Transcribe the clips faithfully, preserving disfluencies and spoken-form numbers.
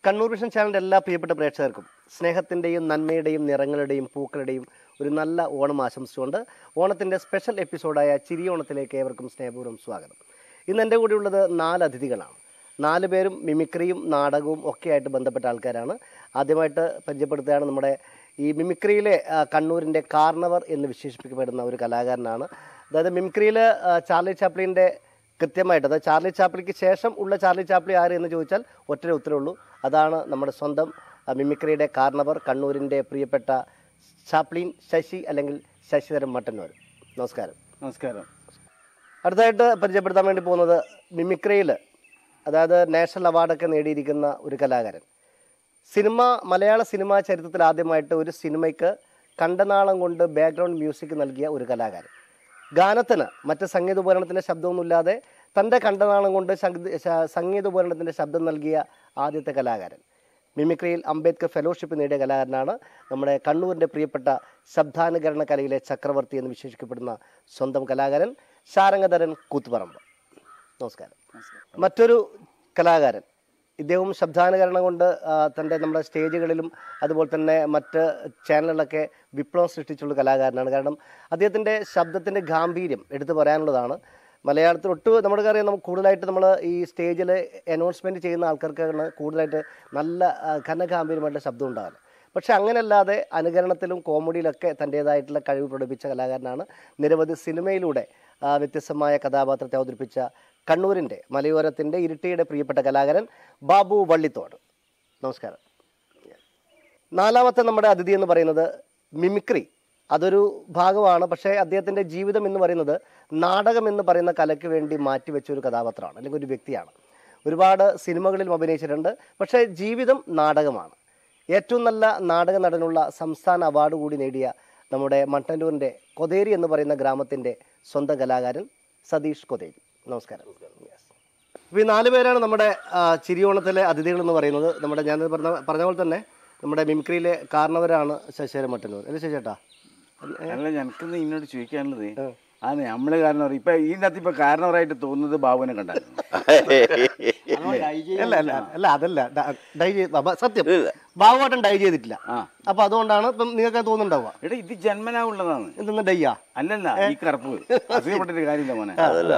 Kannur vision ചാനലിൻ്റെ എല്ലാ പ്രിയപ്പെട്ട പ്രേക്ഷകർക്കും സ്നേഹത്തിൻ്റെയും നന്മയുടെയും നിറങ്ങളുടെയും പൂക്കളുടെയും ഒരു നല്ല ഓണം ആശംസിച്ചുകൊണ്ട് ഓണത്തിൻ്റെ സ്പെഷ്യൽ എപ്പിസോഡായ ചിരിയോണത്തിലേക്ക് ഏവർക്കും സ്നേഹപൂർവ്വം സ്വാഗതം. ഇന്ന് എൻ്റെ കൂടെ ഉള്ളത് നാല് അതിഥികളാണ്. നാല് പേരും മിമിക്രിയും നാടകവും ഒക്കെയായിട്ട് ബന്ധപ്പെട്ട ആൾക്കാരാണ്. ആദ്യമായിട്ട് പരിചയപ്പെടുത്തുകയാണ് നമ്മുടെ ഈ മിമിക്രിയിലെ കണ്ണൂരിൻ്റെ കാർണവർ എന്ന് വിശേഷിപ്പിക്കപ്പെടുന്ന ഒരു കലാകാരനാണ്. അതായത് മിമിക്രിയിൽ ചാർലി ചാപ്ലിൻ്റെ കൃത്യമായിട്ട്, അതായത് ചാർലി ചാപ്ലിക്ക് ശേഷം ഉള്ള ചാർലി ചാപ്ലി ആര് എന്ന് ചോദിച്ചാൽ ഒറ്റ ഉത്തരവേ ഉള്ളൂ. അതാണ് നമ്മുടെ സ്വന്തം മിമിക്രിയുടെ കാർണവർ, കണ്ണൂരിൻ്റെ പ്രിയപ്പെട്ട ചാപ്ലിൻ ശശി അല്ലെങ്കിൽ ശശിധരൻ മട്ടന്നൂർ. നമസ്കാരം. നമസ്കാരം. അടുത്തായിട്ട് പരിചയപ്പെടുത്താൻ വേണ്ടി പോകുന്നത് മിമിക്രിയിൽ അതായത് നാഷണൽ അവാർഡൊക്കെ നേടിയിരിക്കുന്ന ഒരു കലാകാരൻ. സിനിമ മലയാള സിനിമാ ചരിത്രത്തിൽ ആദ്യമായിട്ട് ഒരു സിനിമയ്ക്ക് കണ്ടനാളം കൊണ്ട് ബാക്ക്ഗ്രൗണ്ട് മ്യൂസിക് നൽകിയ ഒരു കലാകാരൻ. ഗാനത്തിന് മറ്റ് സംഗീത ഉപകരണത്തിൻ്റെ ശബ്ദമൊന്നുമില്ലാതെ തൻ്റെ കണ്ടനാളം കൊണ്ട് സംഗീത ഉപകരണത്തിൻ്റെ ശബ്ദം നൽകിയ ആദ്യത്തെ കലാകാരൻ. മിമിക്രിയിൽ അംബേദ്കർ ഫെലോഷിപ്പ് നേടിയ കലാകാരനാണ് നമ്മുടെ കണ്ണൂരിൻ്റെ പ്രിയപ്പെട്ട ശബ്ദാനുകരണ കലയിലെ ചക്രവർത്തി എന്ന് വിശേഷിക്കപ്പെടുന്ന സ്വന്തം കലാകാരൻ ശാരംഗധരൻ കൂത്തുപറമ്പ്. നമസ്കാരം. മറ്റൊരു കലാകാരൻ, ഇദ്ദേഹവും ശബ്ദാനുകരണം കൊണ്ട് തൻ്റെ നമ്മുടെ സ്റ്റേജുകളിലും അതുപോലെ തന്നെ മറ്റ് ചാനലുകളിലൊക്കെ വിപ്ലവം സൃഷ്ടിച്ചുള്ള കലാകാരനാണ്. കാരണം അദ്ദേഹത്തിൻ്റെ ശബ്ദത്തിൻ്റെ ഗാംഭീര്യം എടുത്തു പറയാനുള്ളതാണ്. മലയാളത്തിൽ ഒട്ടും നമ്മുടെ അറിയാം, നമുക്ക് കൂടുതലായിട്ട് നമ്മൾ ഈ സ്റ്റേജിൽ അനൗൺസ്മെൻറ്റ് ചെയ്യുന്ന ആൾക്കാർക്കാണ് കൂടുതലായിട്ട് നല്ല ഘനഗാംഭീര്യമായിട്ടുള്ള ശബ്ദം ഉണ്ടാകുന്നത്. പക്ഷേ അങ്ങനെയല്ലാതെ അനുകരണത്തിലും കോമഡിയിലൊക്കെ തൻ്റേതായിട്ടുള്ള കഴിവ് പ്രകടിപ്പിച്ച കലാകാരനാണ്. നിരവധി സിനിമയിലൂടെ വ്യത്യസ്തമായ കഥാപാത്രത്തെ അവതരിപ്പിച്ച കണ്ണൂരിൻ്റെ മലയോരത്തിൻ്റെ ഇരിട്ടിയുടെ പ്രിയപ്പെട്ട കലാകാരൻ ബാബു വള്ളിത്തോട്. നമസ്കാരം. നാലാമത്തെ നമ്മുടെ അതിഥി എന്ന് പറയുന്നത് മിമിക്രി അതൊരു ഭാഗമാണ്. പക്ഷേ അദ്ദേഹത്തിൻ്റെ ജീവിതം എന്ന് പറയുന്നത് നാടകം എന്ന് പറയുന്ന കലയ്ക്ക് വേണ്ടി മാറ്റിവെച്ച ഒരു കഥാപാത്രമാണ്, അല്ലെങ്കിൽ ഒരു വ്യക്തിയാണ്. ഒരുപാട് സിനിമകളിലും അഭിനയിച്ചിട്ടുണ്ട്. പക്ഷേ ജീവിതം നാടകമാണ്. ഏറ്റവും നല്ല നാടക നടനുള്ള സംസ്ഥാന അവാർഡ് കൂടി നേടിയ നമ്മുടെ മട്ടന്നൂരിൻ്റെ കൊതേരി എന്ന് പറയുന്ന ഗ്രാമത്തിൻ്റെ സ്വന്തം കലാകാരൻ സതീഷ് കൊതേരി. നമസ്കാരം. ഇപ്പോൾ ഈ നാല് പേരാണ് നമ്മുടെ ചിരിയോണത്തിലെ അതിഥികൾ എന്ന് പറയുന്നത്. നമ്മുടെ ഞാൻ പറഞ്ഞ പറഞ്ഞ പോലെ തന്നെ നമ്മുടെ മിമിക്രിയിലെ കാരണവരാണ് ശശിധരൻ മട്ടന്നൂർ. അല്ലേ ശശിയേട്ടാ? അല്ല, ഞങ്ങൾക്കിന്ന് ഇന്നോട് ചോദിക്കാനുള്ളത് ആണ് നമ്മള് കാരണവർ ഇപ്പൊ ഇതിനകത്ത് ഇപ്പൊ കാരണവരായിട്ട് തോന്നുന്നത് ബാബുവിനെ കണ്ടായിരുന്നു. അല്ല അല്ല അല്ല അതല്ല ഡൈ ചെയ്ത് സത്യം ബാബുവാട്ടൻ ഡൈ ചെയ്തിട്ടില്ല. അപ്പൊ അതുകൊണ്ടാണ് ഇപ്പം നിങ്ങൾക്ക് തോന്നുന്നുണ്ടാവുക. എടാ ഇത് ജന്മനാ ഉള്ളതാണ്. എന്തെന്ന് ഡയ്യാ? അല്ലല്ല, ഈ കറുപ്പ് അസുഖപ്പെട്ടൊരു കാര്യമില്ല മോനെ.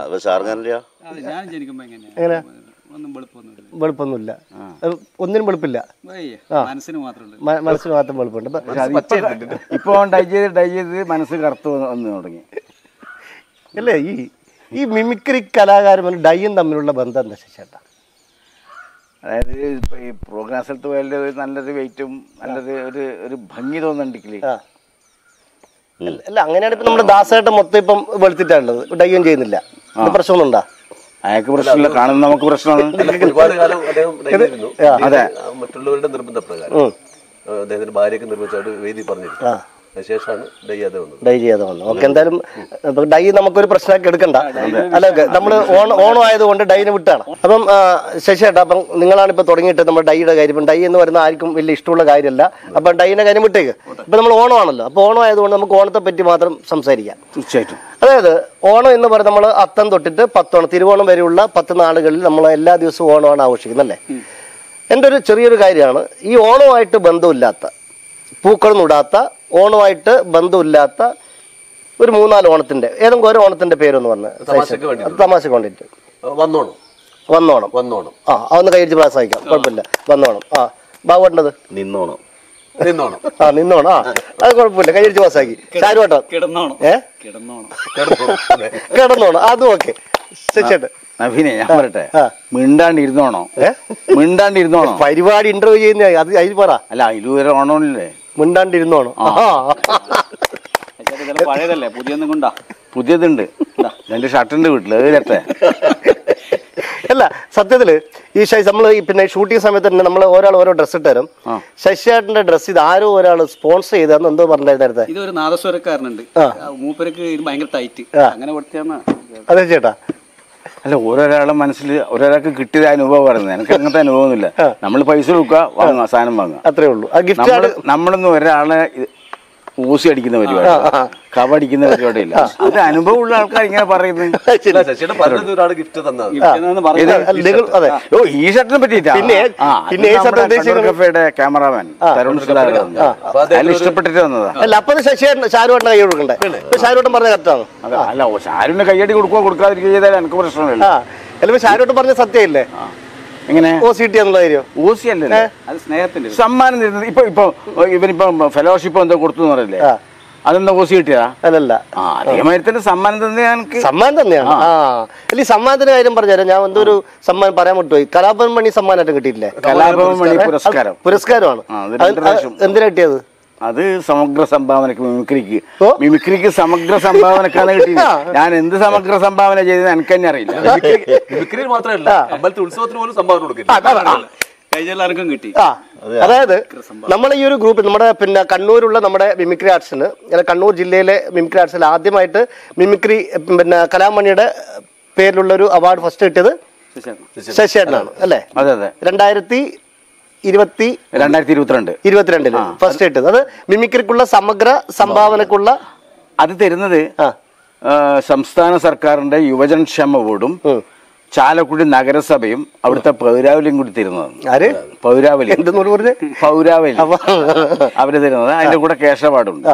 എങ്ങനെ വെളുപ്പൊന്നുമില്ല, ഒന്നിനും വെളുപ്പില്ല, മനസ്സിന് മാത്രം വെളുപ്പുണ്ട്. ഇപ്പൊ ഡൈ ചെയ്ത് ഡൈ ചെയ്ത് മനസ്സ് കറുത്ത് വന്നു തുടങ്ങി അല്ലേ? ഈ ഈ മിമിക്രി കലാകാരനും ഡൈയും തമ്മിലുള്ള ബന്ധം എന്താ ശശിയേട്ടാ? അതായത് ഇപ്പൊ ഈ പ്രോഗ്രാം സ്ഥലത്ത് പോയാലും നല്ലൊരു വെയിറ്റും നല്ലൊരു ഒരു ഒരു ഭംഗി തോന്നുന്നുണ്ടെങ്കിൽ അല്ല, അങ്ങനെയാണ് ഇപ്പൊ നമ്മുടെ ദാസേട്ടൻ മൊത്തം ഇപ്പം വെളുത്തിട്ടാണുള്ളത്, ഡൈയും ചെയ്യുന്നില്ല. പ്രശ്നമൊന്നുണ്ടാ? അയാൾക്ക് പ്രശ്നമില്ല, കാണുന്ന നമുക്ക് പ്രശ്നമാണ്. ഒരുപാട് കാലം അദ്ദേഹം അതെ മറ്റുള്ളവരുടെ നിർബന്ധപ്രകാരം അദ്ദേഹത്തിന്റെ ഭാര്യയ്ക്ക് നിർമ്മിച്ചായിട്ട് വേദി പറഞ്ഞിരുന്നു. ശേഷമാണ് ഡൈ ചെയ്യാതെ വന്നത്. ഡൈ ചെയ്യാതെ വന്നു. ഓക്കെ, എന്തായാലും ഡൈ നമുക്കൊരു പ്രശ്നമാക്കി എടുക്കണ്ട. അല്ല, നമ്മൾ ഓണം ഓണം ആയതുകൊണ്ട് ഡൈനെ വിട്ടാണ്. അപ്പം ശശിയേട്ടാ, അപ്പം നിങ്ങളാണ് ഇപ്പൊ തുടങ്ങിയിട്ട് നമ്മുടെ ഡൈയുടെ കാര്യം. ഇപ്പം ഡൈ എന്ന് പറയുന്ന ആർക്കും വലിയ ഇഷ്ടമുള്ള കാര്യമല്ല. അപ്പം ഡൈയുടെ കാര്യം വിട്ടേക്ക്. ഇപ്പം നമ്മൾ ഓണമാണല്ലോ, അപ്പോൾ ഓണം ആയതുകൊണ്ട് നമുക്ക് ഓണത്തെ പറ്റി മാത്രം സംസാരിക്കാം. തീർച്ചയായിട്ടും. അതായത് ഓണം എന്ന് പറയുന്നത് നമ്മൾ അത്തം തൊട്ടിട്ട് പത്തോണം തിരുവോണം വരെയുള്ള പത്ത് നാളുകളിൽ നമ്മൾ എല്ലാ ദിവസവും ഓണമാണ് ആഘോഷിക്കുന്നത് അല്ലേ? എൻ്റെ ഒരു ചെറിയൊരു കാര്യമാണ്, ഈ ഓണവുമായിട്ട് ബന്ധമില്ലാത്ത, പൂക്കളൊന്നും ഇടാത്ത, ഓണമായിട്ട് ബന്ധമില്ലാത്ത ഒരു മൂന്നാല് ഓണത്തിന്റെ ഏതെങ്കിലും ഒരു ഓണത്തിന്റെ പേരൊന്ന് പറഞ്ഞ തമാശക്ക് വേണ്ടിട്ട്. വന്നോണം വന്നോണം വന്നോണം ആ അതൊന്ന് കൈയടിച്ച് പ്രാസംഗിക്കാം, കുഴപ്പമില്ല. വന്നോണം. ആ ബാബുവേട്ടത് നിന്നോണം നിന്നോണം ആ നിന്നോണം ആ അത് കുഴപ്പമില്ല, കൈയടിച്ച് പാസ്സാക്കി. ഷാരുവേട്ട ഏ കിടന്നോണം അതും ഓക്കെ. ശശിയേട്ടൻ നവീനെ ഞാൻ പറയട്ടെ, മിണ്ടാണ്ടിരുന്നോണോ? മിണ്ടാണ്ടിരുന്നോണോ? പരിപാടി ഇന്റർവ്യൂ ചെയ്യുന്ന അത് അതിൽ പറ. അല്ല, അതിലൂടെ ഓണമില്ലേ? മിണ്ടാണ്ടിരുന്നോണോ? പഴയതല്ലേ, പുതിയൊന്നും കൊണ്ടാ? പുതിയതുണ്ട്, രണ്ട് ഷർട്ടുണ്ട് വീട്ടില്. ഏതത്തെ അല്ല, സത്യത്തില് ഈ നമ്മൾ പിന്നെ ഷൂട്ടിംഗ് സമയത്ത് തന്നെ നമ്മൾ ഒരാൾ ഓരോ ഡ്രസ്സ് ഇട്ട് തരും. ശശിയേട്ടന്റെ ഡ്രസ്സ് ഇത് ആരോ ഒരാൾ സ്പോൺസർ ചെയ്തെന്ന് എന്തോ പറഞ്ഞിരുന്നത്. ഇതൊരു നാദസ്വരക്കാരനുണ്ട്, മൂപ്പർക്ക് ഭയങ്കര ടൈറ്റ്, അങ്ങനെ കൊടുത്താന്ന്. അതെ ചേട്ടാ. അല്ല, ഓരോരാളെ മനസ്സിൽ ഓരോരാൾക്ക് കിട്ടിയ അനുഭവം പറയുന്നത്. എനിക്ക് അങ്ങനത്തെ അനുഭവമൊന്നുമില്ല. നമ്മൾ പൈസ കൊടുക്കുക, വാങ്ങുക, സാധനം വാങ്ങുക, അത്രേ ഉള്ളൂ. നമ്മളൊന്നും ഒരാളെ ഊസി അടിക്കുന്ന പരിപാടി, കവടിക്കുന്ന പരിപാടിയില്ല. അത് അനുഭവമുള്ള ആൾക്കാർ ഇങ്ങനെ പറയുന്നത്. ശശിയുടെ പറഞ്ഞത് ഒരാൾ ഗിഫ്റ്റ് തന്നത് ഈ ഷർട്ടിനെ പറ്റിയിട്ടാ. പിന്നെ കഫേയുടെ ക്യാമറാമാൻ തരുൺ അതിൽ ഇഷ്ടപ്പെട്ടിട്ട് വന്നതാ. അല്ല അപ്പൊ ശശിയേട്ടൻ ഷാരൂഖിന്റെ കൈ കൊടുക്കണ്ടേ? ഷാരൂഖൻ പറഞ്ഞ കറക്റ്റാണ്. അല്ല ഷാരൂഖിന്റെ കൈയടി കൊടുക്കുക കൊടുക്കാതിരിക്കുക ചെയ്താൽ എനിക്ക് പ്രശ്നമില്ല. അല്ല ഷാരൂഖൻ പറഞ്ഞ സത്യമില്ലേ? എങ്ങനെ ഓ സി ടി എന്നുള്ള കാര്യം? ഓസി അല്ലേ, അത് സ്നേഹത്തിന്റെ സമ്മാനം തരുന്നത്. ഇപ്പൊ ഇപ്പൊ ഇവനിപ്പോ ഫെലോഷിപ്പ് എന്തോ കൊടുത്തു എന്ന് പറയല്ലേ, അതെന്താ ഓസി കിട്ടിയതാ? അല്ലല്ല, ആ അതേമാതിരി തന്നെ സമ്മാനം തന്നെ എനിക്ക് സമ്മാനം തന്നെയാണ്. ആ അല്ല ഈ സമ്മാനത്തിന്റെ കാര്യം പറഞ്ഞുതരാം. ഞാൻ എന്തോ ഒരു സമ്മാനം പറയാൻ വിട്ടുപോയി. കലാഭവൻ മണി സമ്മാനമായിട്ട് കിട്ടിയില്ലേ? കലാഭവൻ മണി പുരസ്കാരം പുരസ്കാരമാണ്. എന്തിനാ കിട്ടിയത്? അത് സമഗ്ര സംഭാവനക്ക്, മിമിക്രിക്ക്. മിമിക്രിക്ക് സമഗ്ര സംഭാവനക്കാണ് കിട്ടിയത്. ഞാൻ എന്ത് സമഗ്ര സംഭാവന ചെയ്തത് എനിക്ക് തന്നെ അറിയില്ല. മിമിക്രിയിൽ മാത്രമല്ല, അമ്പലത്തെ ഉത്സവത്തിന് പോലും സംഭാവന കൊടുക്കില്ല. എല്ലാവർക്കും കിട്ടി. ആ അതായത് നമ്മൾ ഈ ഒരു ഗ്രൂപ്പ് നമ്മുടെ പിന്നെ കണ്ണൂരുള്ള നമ്മുടെ മിമിക്രി ആർട്സിന്, കണ്ണൂർ ജില്ലയിലെ മിമിക്രി ആർട്സിൽ ആദ്യമായിട്ട് മിമിക്രി പിന്നെ കലാമണിയുടെ പേരിലുള്ള ഒരു അവാർഡ് ഫസ്റ്റ് കിട്ടിയത് ശശിയേട്ടനാണ് അല്ലേ? അതെ അതെ. രണ്ടായിരത്തി ഇരുപത്തി രണ്ടായിരത്തി ഇരുപത്തിരണ്ട് ഇരുപത്തിരണ്ടില് ഫസ്റ്റ് കിട്ടത്. അത് മിമിക്രിക്കുള്ള സമഗ്ര സംഭാവനക്കുള്ള അത് തരുന്നത് സംസ്ഥാന സർക്കാരിന്റെ യുവജനക്ഷേമ ബോർഡും ചാലക്കുടി നഗരസഭയും അവിടുത്തെ പൗരാവലിയും കൂടി തരുന്നതാണ്. ആര്? പൗരാവലി. എന്തെന്ന് പറഞ്ഞ പൗരാവലി അവര് തരുന്നത്. അതിന്റെ കൂടെ ക്യാഷ് അവാർഡുണ്ട്.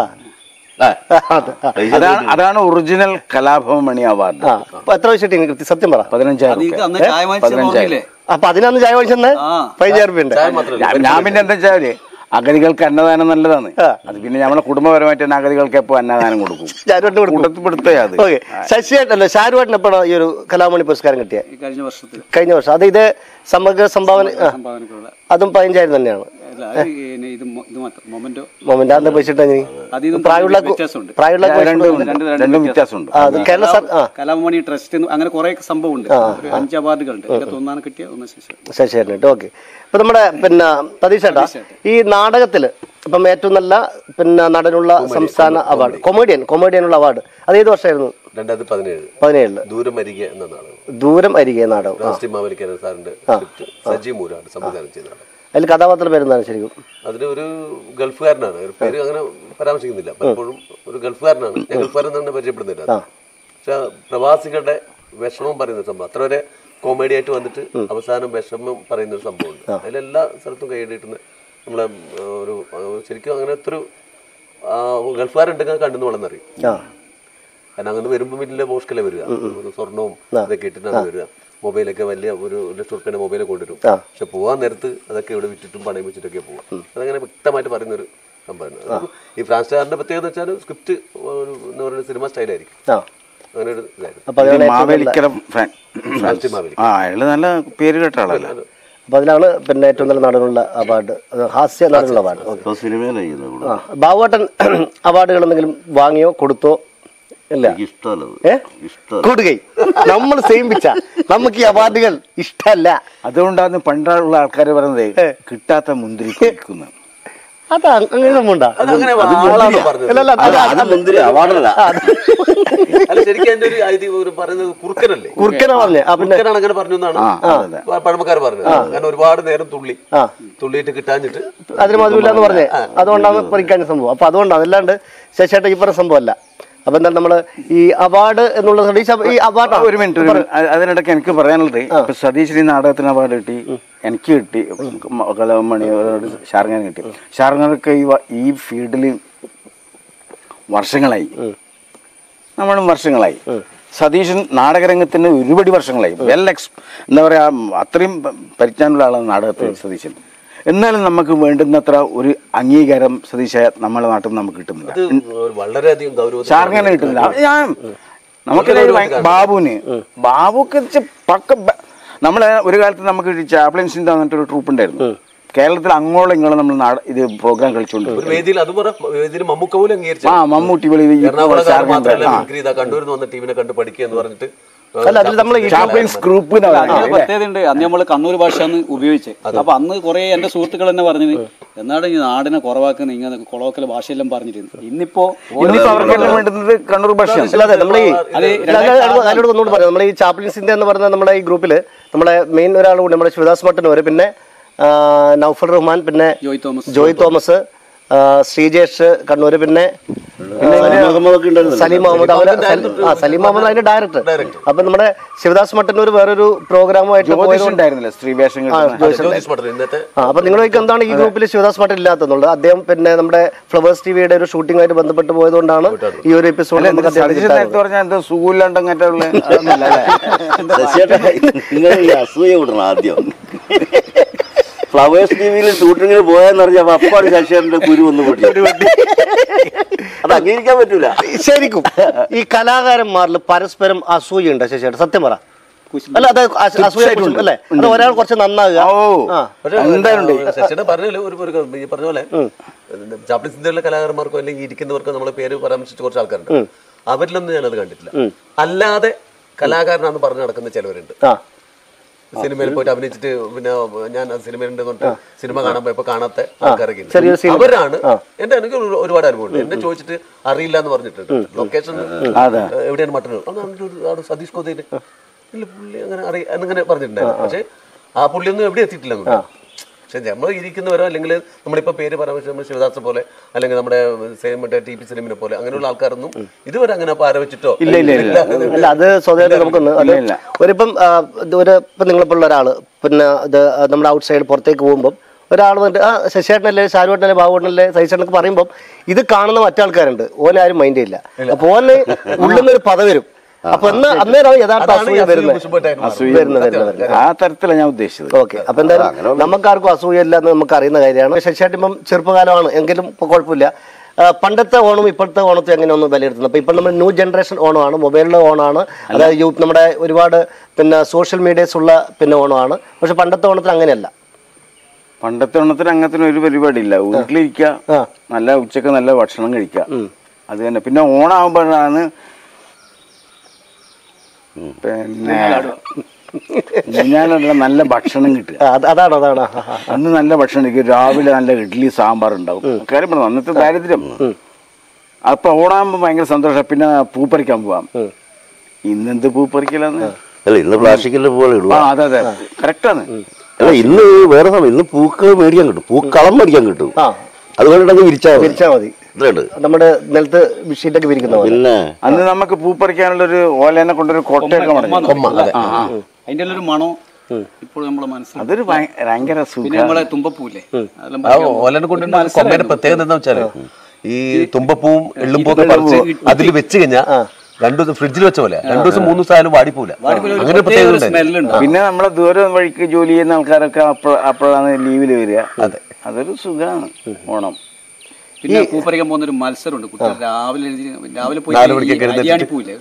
അതാണ് അതാണ് ഒറിജിനൽ കലാഭവൻ മണി അവാർഡ്. എത്ര വെച്ചിട്ട് സത്യം പറ? പതിനഞ്ചായിരം പതിനഞ്ചായിരം അപ്പൊ അതിനന്ന് ചായ വാങ്ങിച്ചെന്ന് പതിനഞ്ചായിരം രൂപ. ഞാൻ പിന്നെ എന്താ വെച്ചാല് അഗതികൾക്ക് അന്നദാനം നല്ലതാണ്. അത് പിന്നെ നമ്മളെ കുടുംബപരമായിട്ട് തന്നെ അഗതികൾക്ക് എപ്പോ അന്നദാനം കൊടുക്കും. അത് ശശിയേട്ടല്ലോ ഷാരൂഖേട്ടൻ എപ്പോഴാണ് ഈ ഒരു കലാമണി പുരസ്കാരം കിട്ടിയ? കഴിഞ്ഞ വർഷത്തിൽ. കഴിഞ്ഞ വർഷം. അത് ഇത് സമഗ്ര സംഭാവന അതും പതിനഞ്ചായിരം തന്നെയാണ്. മൊമെന്റ് അന്ന് വെച്ചിട്ട് പ്രായമുള്ള രണ്ടും വ്യത്യാസമുണ്ട്. കലാമണി ട്രസ്റ്റ് അങ്ങനെ കുറെ സംഭവം ഉണ്ട്. അഞ്ച് അവാർഡുകളുണ്ട്. ഒന്നാണ് കിട്ടിയ ഒന്ന് ശശിയേട്ടൻ. ഓക്കെ. ഇപ്പൊ നമ്മുടെ പിന്നെ സതീഷേട്ടാ, ഈ നാടകത്തില് ഇപ്പം ഏറ്റവും നല്ല പിന്നെ നടനുള്ള സംസ്ഥാന അവാർഡ് കൊമേഡിയൻ കൊമേഡിയനുള്ള അവാർഡ് അത് ഏത് വർഷമായിരുന്നു? രണ്ടായിരത്തി പതിനേഴ് പതിനേഴില് ദൂരം അരികെ എന്ന നാടകം. ദൂരം അരികെ നാടകം സാറിന്റെ സജി മൂരാണ് സംവിധാനം ചെയ്ത നാടകം. അതിൽ കഥാപാത്രം പേരെന്താണ് ശരിക്കും? അതിന് ഒരു ഗൾഫുകാരനാണ്, പേര് അങ്ങനെ പരാമർശിക്കുന്നില്ല. പലപ്പോഴും ഒരു ഗൾഫുകാരനാണ്. ഞാൻ ഗൾഫുകാരൻ തന്നെ പരിചയപ്പെടുന്നില്ല. പക്ഷെ പ്രവാസികളുടെ വിഷമം പറയുന്ന സംഭവം അത്ര വരെ കോമഡി ആയിട്ട് വന്നിട്ട് അവസാനം വിഷമം പറയുന്ന ഒരു സംഭവമുണ്ട്. അതിലെല്ലാ സ്ഥലത്തും കൈയിട്ടിട്ട് നമ്മളെ ഒരു ശരിക്കും അങ്ങനത്തെ ഒരു ഗൾഫുകാരുണ്ടെങ്കിൽ കണ്ടെന്ന് വളർന്നറിയും. കാരണം അങ്ങനെ വരുമ്പോൾ വലിയ മോഷ്കല വരിക, സ്വർണവും ഇതൊക്കെ ഇട്ടിട്ടാണ് വരിക. മൊബൈലൊക്കെ വലിയ ഒരു ലക്ഷം റുപ്യേന്റെ മൊബൈൽ കൊണ്ടുവരും. പക്ഷെ പോകാൻ നേരത്ത് അതൊക്കെ ഇവിടെ വിറ്റിട്ടും പണയം വെച്ചിട്ടൊക്കെ പോകും. അതങ്ങനെ വ്യക്തമായിട്ട് പറയുന്നൊരു സംഭവമാണ്. ഈ ഫ്രാൻസുകാരന്റെ പ്രത്യേകത വെച്ചാൽ സ്ക്രിപ്റ്റ് എന്ന് പറയുന്ന സിനിമ സ്റ്റൈലായിരിക്കും. അങ്ങനെ ഒരു നല്ല പേര് കേട്ട ആളല്ല. അപ്പൊ അതിലാണ് പിന്നെ ഏറ്റവും നല്ല നടനുള്ള അവാർഡ്, ഹാസ്യ നടനുള്ള അവാർഡ്. ബാബുവേട്ടൻ അവാർഡുകൾ എന്തെങ്കിലും വാങ്ങിയോ കൊടുത്തോ? കൊടുകൈ നമ്മൾ സേമിച്ച നമുക്ക് ഈ അവാർഡുകൾ ഇഷ്ടമല്ല. അതുകൊണ്ടാണ് പണ്ടുള്ള ആൾക്കാർ പറയുന്നത് കിട്ടാത്ത മുന്തിരി കഴിക്കുന്ന. അതാ അങ്ങനെ സംഭവം. കുറുക്കനാ പറഞ്ഞേ അങ്ങനെ പറഞ്ഞു എന്നാണ് പഴമക്കാർ പറഞ്ഞത്. കാരണം ഒരുപാട് നേരം തുള്ളി തുള്ളിയിട്ട് കിട്ടാഞ്ഞിട്ട് അതിന് മധുരമില്ലാന്ന് പറഞ്ഞേ, അതുകൊണ്ടാണ് പറിക്കാൻ സംഭവം. അപ്പൊ അതുകൊണ്ടാണ്, അല്ലാണ്ട് ശശിയേട്ട ഈ പറഞ്ഞ സംഭവമല്ല. അപ്പൊ എന്താ നമ്മള് ഈ അവാർഡ് എന്നുള്ള ഈ അവാർഡ് ഒരു മിനിറ്റ് അതിനിടയ്ക്ക് എനിക്ക് പറയാനുള്ളത്, ഇപ്പൊ സതീശ് നാടകത്തിന് അവാർഡ് കിട്ടി, എനിക്ക് കിട്ടി, കലാമണി ഷാർഖാൻ കിട്ടി. ഷാർഖാനൊക്കെ ഈ ഈ ഫീൽഡിൽ വർഷങ്ങളായി, നമ്മളും വർഷങ്ങളായി. സതീശൻ നാടകരംഗത്തിന് ഒരുപടി വർഷങ്ങളായി. വെൽ എക്സ് എന്താ പറയാ, അത്രയും പരിജ്ഞാനമുള്ള ആളാണ് നാടകത്തിൽ സതീശൻ. എന്നാലും നമുക്ക് വേണ്ടുന്നത്ര ഒരു അംഗീകാരം സതീശ നമ്മുടെ നാട്ടിൽ നിന്ന് നമുക്ക് കിട്ടുന്നില്ല. വളരെയധികം ഷാർഖാനെ കിട്ടുന്നില്ല. ഞാൻ നമുക്ക് ബാബുവിന് ബാബുക്ക് പക്ക നമ്മളെ ഒരു കാലത്ത് നമുക്ക് ചാപ്ലിൻസിന്റെ അങ്ങനത്തെ ഒരു ട്രൂപ്പ് ഉണ്ടായിരുന്നു കേരളത്തിൽ. അങ്ങോളം ഇങ്ങോളം നമ്മൾ ഇത് പ്രോഗ്രാം കളിച്ചുകൊണ്ട് ആ മമ്മൂട്ടി കണ്ണൂരിൽ വന്ന ടീമിനെ കണ്ട് പഠിക്കുക എന്ന് പറഞ്ഞിട്ട് ഗ്രൂപ്പ് പ്രത്യേകതയുണ്ട്. അന്ന് നമ്മള് കണ്ണൂർ ഭാഷയാണ് ഉപയോഗിച്ചത്. അപ്പൊ അന്ന് കുറെ എന്റെ സുഹൃത്തുക്കൾ തന്നെ പറഞ്ഞത് എന്നാണ് ഈ നാടിനെ കുറവാക്കുന്ന ഇങ്ങനെ കൊളോക്കൽ ഭാഷയെല്ലാം പറഞ്ഞിരുന്നു. ഇന്നിപ്പോ കണ്ണൂർ ഭാഷ ഒന്നുകൂടി പറയാം. നമ്മൾ ഈ ചാപ്ലിൻസിന്റെ എന്ന് പറഞ്ഞ നമ്മുടെ ഈ ഗ്രൂപ്പില് നമ്മളെ മെയിൻ ഒരാൾ കൂടി നമ്മുടെ ശിവദാസ് മട്ടന്നൂര്, പിന്നെ നൗഫൽ റഹ്മാൻ, പിന്നെ ജോയ് തോമസ് ജോയ് തോമസ് ശ്രീജേഷ് കണ്ണൂർ, പിന്നെ സലീം മുഹമ്മദ്. അവര് ആ സലീം മുഹമ്മദ് അതിന്റെ ഡയറക്ടർ. അപ്പൊ നമ്മുടെ ശിവദാസ് മട്ടന്നൂർ വേറൊരു പ്രോഗ്രാമുമായിട്ട് പോയതുണ്ടായിരുന്നില്ല സ്ത്രീ വേഷം. അപ്പൊ നിങ്ങൾ എന്താണ് ഈ ഗ്രൂപ്പിൽ ശിവദാസ് മട്ടൻ ഇല്ലാത്തതുള്ളത്? അദ്ദേഹം പിന്നെ നമ്മുടെ ഫ്ലവേഴ്സ് ടിവിയുടെ ഒരു ഷൂട്ടിംഗുമായിട്ട് ബന്ധപ്പെട്ട് പോയതുകൊണ്ടാണ് ഈ ഒരു എപ്പിസോഡ് നമുക്ക് അസൂയ വിടണം ആദ്യം. ഫ്ലവേഴ്സ് ടിവിയിൽ ഷൂട്ടിങ്ങിന് പോയെന്ന് പറഞ്ഞപ്പോ അപ്പാട് ശശിയുടെ കുരു ഒന്ന് പൊട്ടി. അത് അംഗീകരിക്കാൻ പറ്റൂല. ശരിക്കും ഈ കലാകാരന്മാരിൽ പരസ്പരം അസൂയുണ്ട് ശശിയേട്ട? സത്യം പറ. അല്ല അത് അസൂയ അല്ലേ? അത് ഒരാൾ കുറച്ച് നന്നാകുക. ശശിയുടെ പറഞ്ഞല്ലോ ഒരു പറഞ്ഞ പോലെ ജാപ്പനീസ് ഇന്ത്യയിലെ കലാകാരന്മാർക്കോ അല്ലെങ്കിൽ ഇരിക്കുന്നവർക്കോ നമ്മളെ പേര് പരാമർശിച്ച കുറച്ച് ആൾക്കാരുണ്ട്. അവരിലൊന്നും ഞാനത് കണ്ടിട്ടില്ല. അല്ലാതെ കലാകാരനാന്ന് പറഞ്ഞു നടക്കുന്ന ചിലവരുണ്ട്. സിനിമയിൽ പോയിട്ട് അഭിനയിച്ചിട്ട് പിന്നെ ഞാൻ സിനിമയിലുണ്ട് സിനിമ കാണാൻ പോയപ്പോ കാണാത്ത ആൾക്കാരൊക്കെ അവരാണ്. എന്റെ എനിക്ക് ഒരുപാട് അനുഭവമുണ്ട്. എന്നെ ചോദിച്ചിട്ട് അറിയില്ല എന്ന് പറഞ്ഞിട്ടുണ്ട്. ലൊക്കേഷൻ എവിടെയാണ് മട്ടന്നൂർ, സതീഷ് കോതയില് ഇല്ല പുള്ളി അങ്ങനെ അറിയ എന്നിങ്ങനെ പറഞ്ഞിട്ടുണ്ടായിരുന്നു. പക്ഷെ ആ പുള്ളിയൊന്നും എവിടെ എത്തിയിട്ടില്ല. പക്ഷെ നമ്മൾ ഇരിക്കുന്നവരോ അല്ലെങ്കിൽ നമ്മളിപ്പോ പേര് പരാമർശിച്ച ശിവദാസ് പോലെ അല്ലെങ്കിൽ നമ്മുടെ മറ്റേ ടി പി സിനിമയെ പോലെ അങ്ങനെയുള്ള ആൾക്കാരൊന്നും ഇതുവരെ അങ്ങനെ ആരവച്ചിട്ടോ ഇല്ല ഇല്ല ഇല്ല. അത് സ്വതന്ത്രം നമുക്കൊന്ന് ഒരിപ്പം ഒരു ഇപ്പം നിങ്ങളിപ്പോൾ ഒരാള് പിന്നെ ഇത് നമ്മുടെ ഔട്ട് സൈഡ് പുറത്തേക്ക് പോകുമ്പോൾ ഒരാൾ വന്നിട്ട് ആ ശശിയേട്ടനല്ലേ ഷാരുവേട്ടനല്ലേ ബാബുവേട്ടനല്ലേ സഹിച്ചേട്ടനൊക്കെ പറയുമ്പോൾ ഇത് കാണുന്ന മറ്റാൾക്കാരുണ്ട്. ഓനെ ആരും മൈൻഡ് ചെയ്യില്ല. അപ്പൊ ഓന് ഉള്ളുന്നൊരു പദ വരും. അപ്പൊ അന്നേരം യഥാർത്ഥ അസൂയ വരുന്നത്. ആ തരത്തിലാണ് ഞാൻ ഉദ്ദേശിച്ചത്. ഓക്കെ. അപ്പൊ എന്തായാലും നമുക്കാർക്കും അസൂയല്ല എന്ന് നമുക്ക് അറിയുന്ന കാര്യമാണ്. ശശിയേട്ടൻ ഇപ്പം ചെറുപ്പകാലമാണ് എങ്കിലും ഇപ്പൊ കുഴപ്പമില്ല. പണ്ടത്തെ ഓണം ഇപ്പോഴത്തെ ഓണത്തെ എങ്ങനെ ഒന്ന് വിലയിരുത്തുന്നത്? അപ്പൊ ഇപ്പൊ നമ്മൾ ന്യൂ ജനറേഷൻ ഓണമാണ്, മൊബൈലിലെ ഓണമാണ്, അതായത് യൂത്ത് നമ്മുടെ ഒരുപാട് പിന്നെ സോഷ്യൽ മീഡിയസ് ഉള്ള പിന്നെ ഓണമാണ്. പക്ഷെ പണ്ടത്തെ ഓണത്തിന് അങ്ങനെയല്ല. പണ്ടത്തെ ഓണത്തിന് അങ്ങനത്തെ ഒരു പരിപാടി ഇല്ല. വീട്ടിലിരിക്കുക, നല്ല ഉച്ചക്ക് നല്ല ഭക്ഷണം കഴിക്കുക, അത് തന്നെ. പിന്നെ ഓണാകുമ്പോഴാണ് പിന്നെ ഞാനുള്ള നല്ല ഭക്ഷണം കിട്ടുക. അതാണ് അതാണ് അന്ന് നല്ല ഭക്ഷണം കിട്ടും. രാവിലെ നല്ല ഇഡ്ഡലി സാമ്പാർ ഉണ്ടാവും. കാര്യം പറഞ്ഞു അന്നത്തെ ദാരിദ്ര്യം. അപ്പൊ ഓണാകുമ്പോ ഭയങ്കര സന്തോഷം. പിന്നെ പൂപ്പറിക്കാൻ പോവാം. ഇന്നെന്ത് പൂപ്പറിക്കലാന്ന്? അല്ല ഇന്ന് പ്ലാസ്റ്റിക്കിന്റെ പോലെ ഇടുക. അതെ അതെ കറക്റ്റാണ്. അല്ല ഇന്ന് വേറെ സമയം ഇന്ന് പൂക്കൾ മേടിക്കാൻ കിട്ടും, പൂക്കളം മേടിക്കാൻ കിട്ടും. അതുകൊണ്ടങ്ങ് വിരിച്ചാൽ വിരിച്ചാൽ മതി. നമ്മുടെ നിലത്ത് ഷീറ്റൊക്കെ വിരിക്കുന്ന പിന്നെ അന്ന് നമുക്ക് പൂപ്പറിക്കാനുള്ള ഒരു ഓലേനെ കൊണ്ടൊരു കൊട്ടയൊക്കെ അതിന്റെ ഒരു മണോ ഇപ്പോൾ നമ്മളെ മനസ്സിൽ അതൊരു ഭയങ്കര പിന്നെ നമ്മളെ തുമ്പപ്പൂല്ലേ ഓലനെ കൊണ്ട് കൊമ്പേന്റെ പ്രത്യേകത എന്താ വെച്ചാല് ഈ തുമ്പപ്പൂവും എള്ളുമ്പൂക്കെ പറിച്ച് അതിൽ വെച്ച് കഴിഞ്ഞാൽ രണ്ടു ദിവസം ഫ്രിഡ്ജിൽ വെച്ച പോലെ രണ്ടു ദിവസം മൂന്ന് ദിവസം ആയാലും വാടിപ്പോല. അങ്ങനെ പ്രത്യേകത. പിന്നെ നമ്മളെ ദൂരം വഴിക്ക് ജോലി ചെയ്യുന്ന ആൾക്കാരൊക്കെ അപ്പോഴാണ് ലീവില് വരിക. അതെ അതൊരു സുഖമാണ് ഓണം. പിന്നെ പൂപ്പറിക്കാൻ പോകുന്ന ഒരു മത്സരമുണ്ട്. കുട്ടികൾ രാവിലെ രാവിലെ പോയി അരിയാണി പൂവില്ലേ,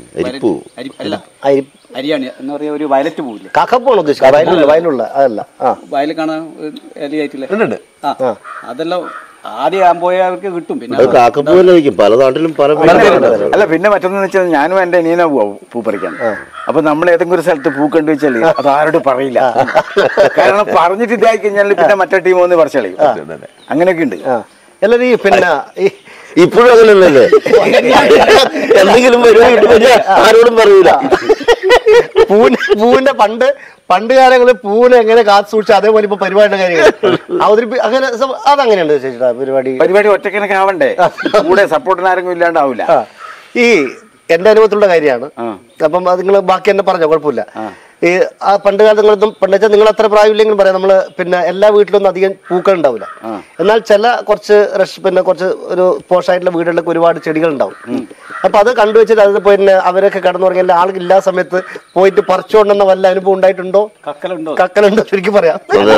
അരിയാണി എന്ന് പറയാ ഒരു വയലറ്റ് പൂവില്ലേ, കാക്കപ്പൂണ് ഉദ്ദേശിച്ചത്. വയലുള്ള വയലുള്ള അതല്ല വയലിൽ കാണാൻ ഇലയായിട്ടില്ല. ആ അതെല്ലാം ആദ്യം പോയവർക്ക് കിട്ടും. പിന്നെ കാക്കപ്പൂവിലായിരിക്കും പല നാട്ടിലും പല. അല്ല പിന്നെ മറ്റൊന്ന് വെച്ചാൽ ഞാനും എന്റെ അനിയനാ പോവാ പൂ പറിക്കാൻ. അപ്പൊ നമ്മൾ ഏതെങ്കിലും ഒരു സ്ഥലത്ത് പൂ കണ്ടു വെച്ചാല് അത് ആരോട് പറയില്ല. കാരണം പറഞ്ഞിട്ട് ഇതായി കഴിഞ്ഞാൽ പിന്നെ മറ്റേ ടീം ഒന്ന് പറിച്ചളയും. അങ്ങനെയൊക്കെ ഉണ്ട്. എല്ലാരും ഈ പിന്നെ ഇപ്പോഴും അങ്ങനെയല്ലേ, എന്തെങ്കിലും ആരോടും പറയൂല. പൂവിന്റെ പൂവിന്റെ പണ്ട് പണ്ട് കാലങ്ങളിൽ പൂവിനെ എങ്ങനെ കാത്തു സൂക്ഷിച്ചു അതേപോലെ ഇപ്പൊ പരിപാടിയുടെ കാര്യങ്ങൾ അവതരിപ്പി അങ്ങനെ അതങ്ങനെയുണ്ട് ചേച്ചിട്ടാ പരിപാടി. പരിപാടി ഒറ്റക്കനൊക്കെ ആവണ്ടേ, കൂടെ സപ്പോർട്ടിന് ആരെങ്കിലും ഇല്ലാണ്ടാവില്ല. ഈ എന്റെ അനുഭവത്തിലുള്ള കാര്യമാണ്. അപ്പം അത് നിങ്ങൾ ബാക്കി തന്നെ പറഞ്ഞോ, കുഴപ്പമില്ല. ഈ ആ പണ്ട് കാലത്ത് നിങ്ങളൊന്നും പണ്ട് വെച്ചാൽ നിങ്ങൾ അത്ര പ്രായമില്ലെങ്കിലും പറയാം, നമ്മള് പിന്നെ എല്ലാ വീട്ടിലൊന്നും അധികം പൂക്കൾ ഉണ്ടാവില്ല. എന്നാൽ ചില കുറച്ച് റഷ് പിന്നെ കുറച്ച് ഒരു പോഷായിട്ടുള്ള വീടുകളിലൊക്കെ ഒരുപാട് ചെടികൾ ഉണ്ടാവും. അപ്പൊ അത് കണ്ടുവെച്ചിട്ട് അത് പിന്നെ അവരൊക്കെ കടന്നു തുടങ്ങിയ ആളില്ലാ സമയത്ത് പോയിട്ട് പറിച്ചുകൊണ്ടെന്ന വല്ല അനുഭവം ഉണ്ടായിട്ടുണ്ടോ? കക്കലുണ്ടോ? കക്കലുണ്ടോ ശരിക്കും പറയാം.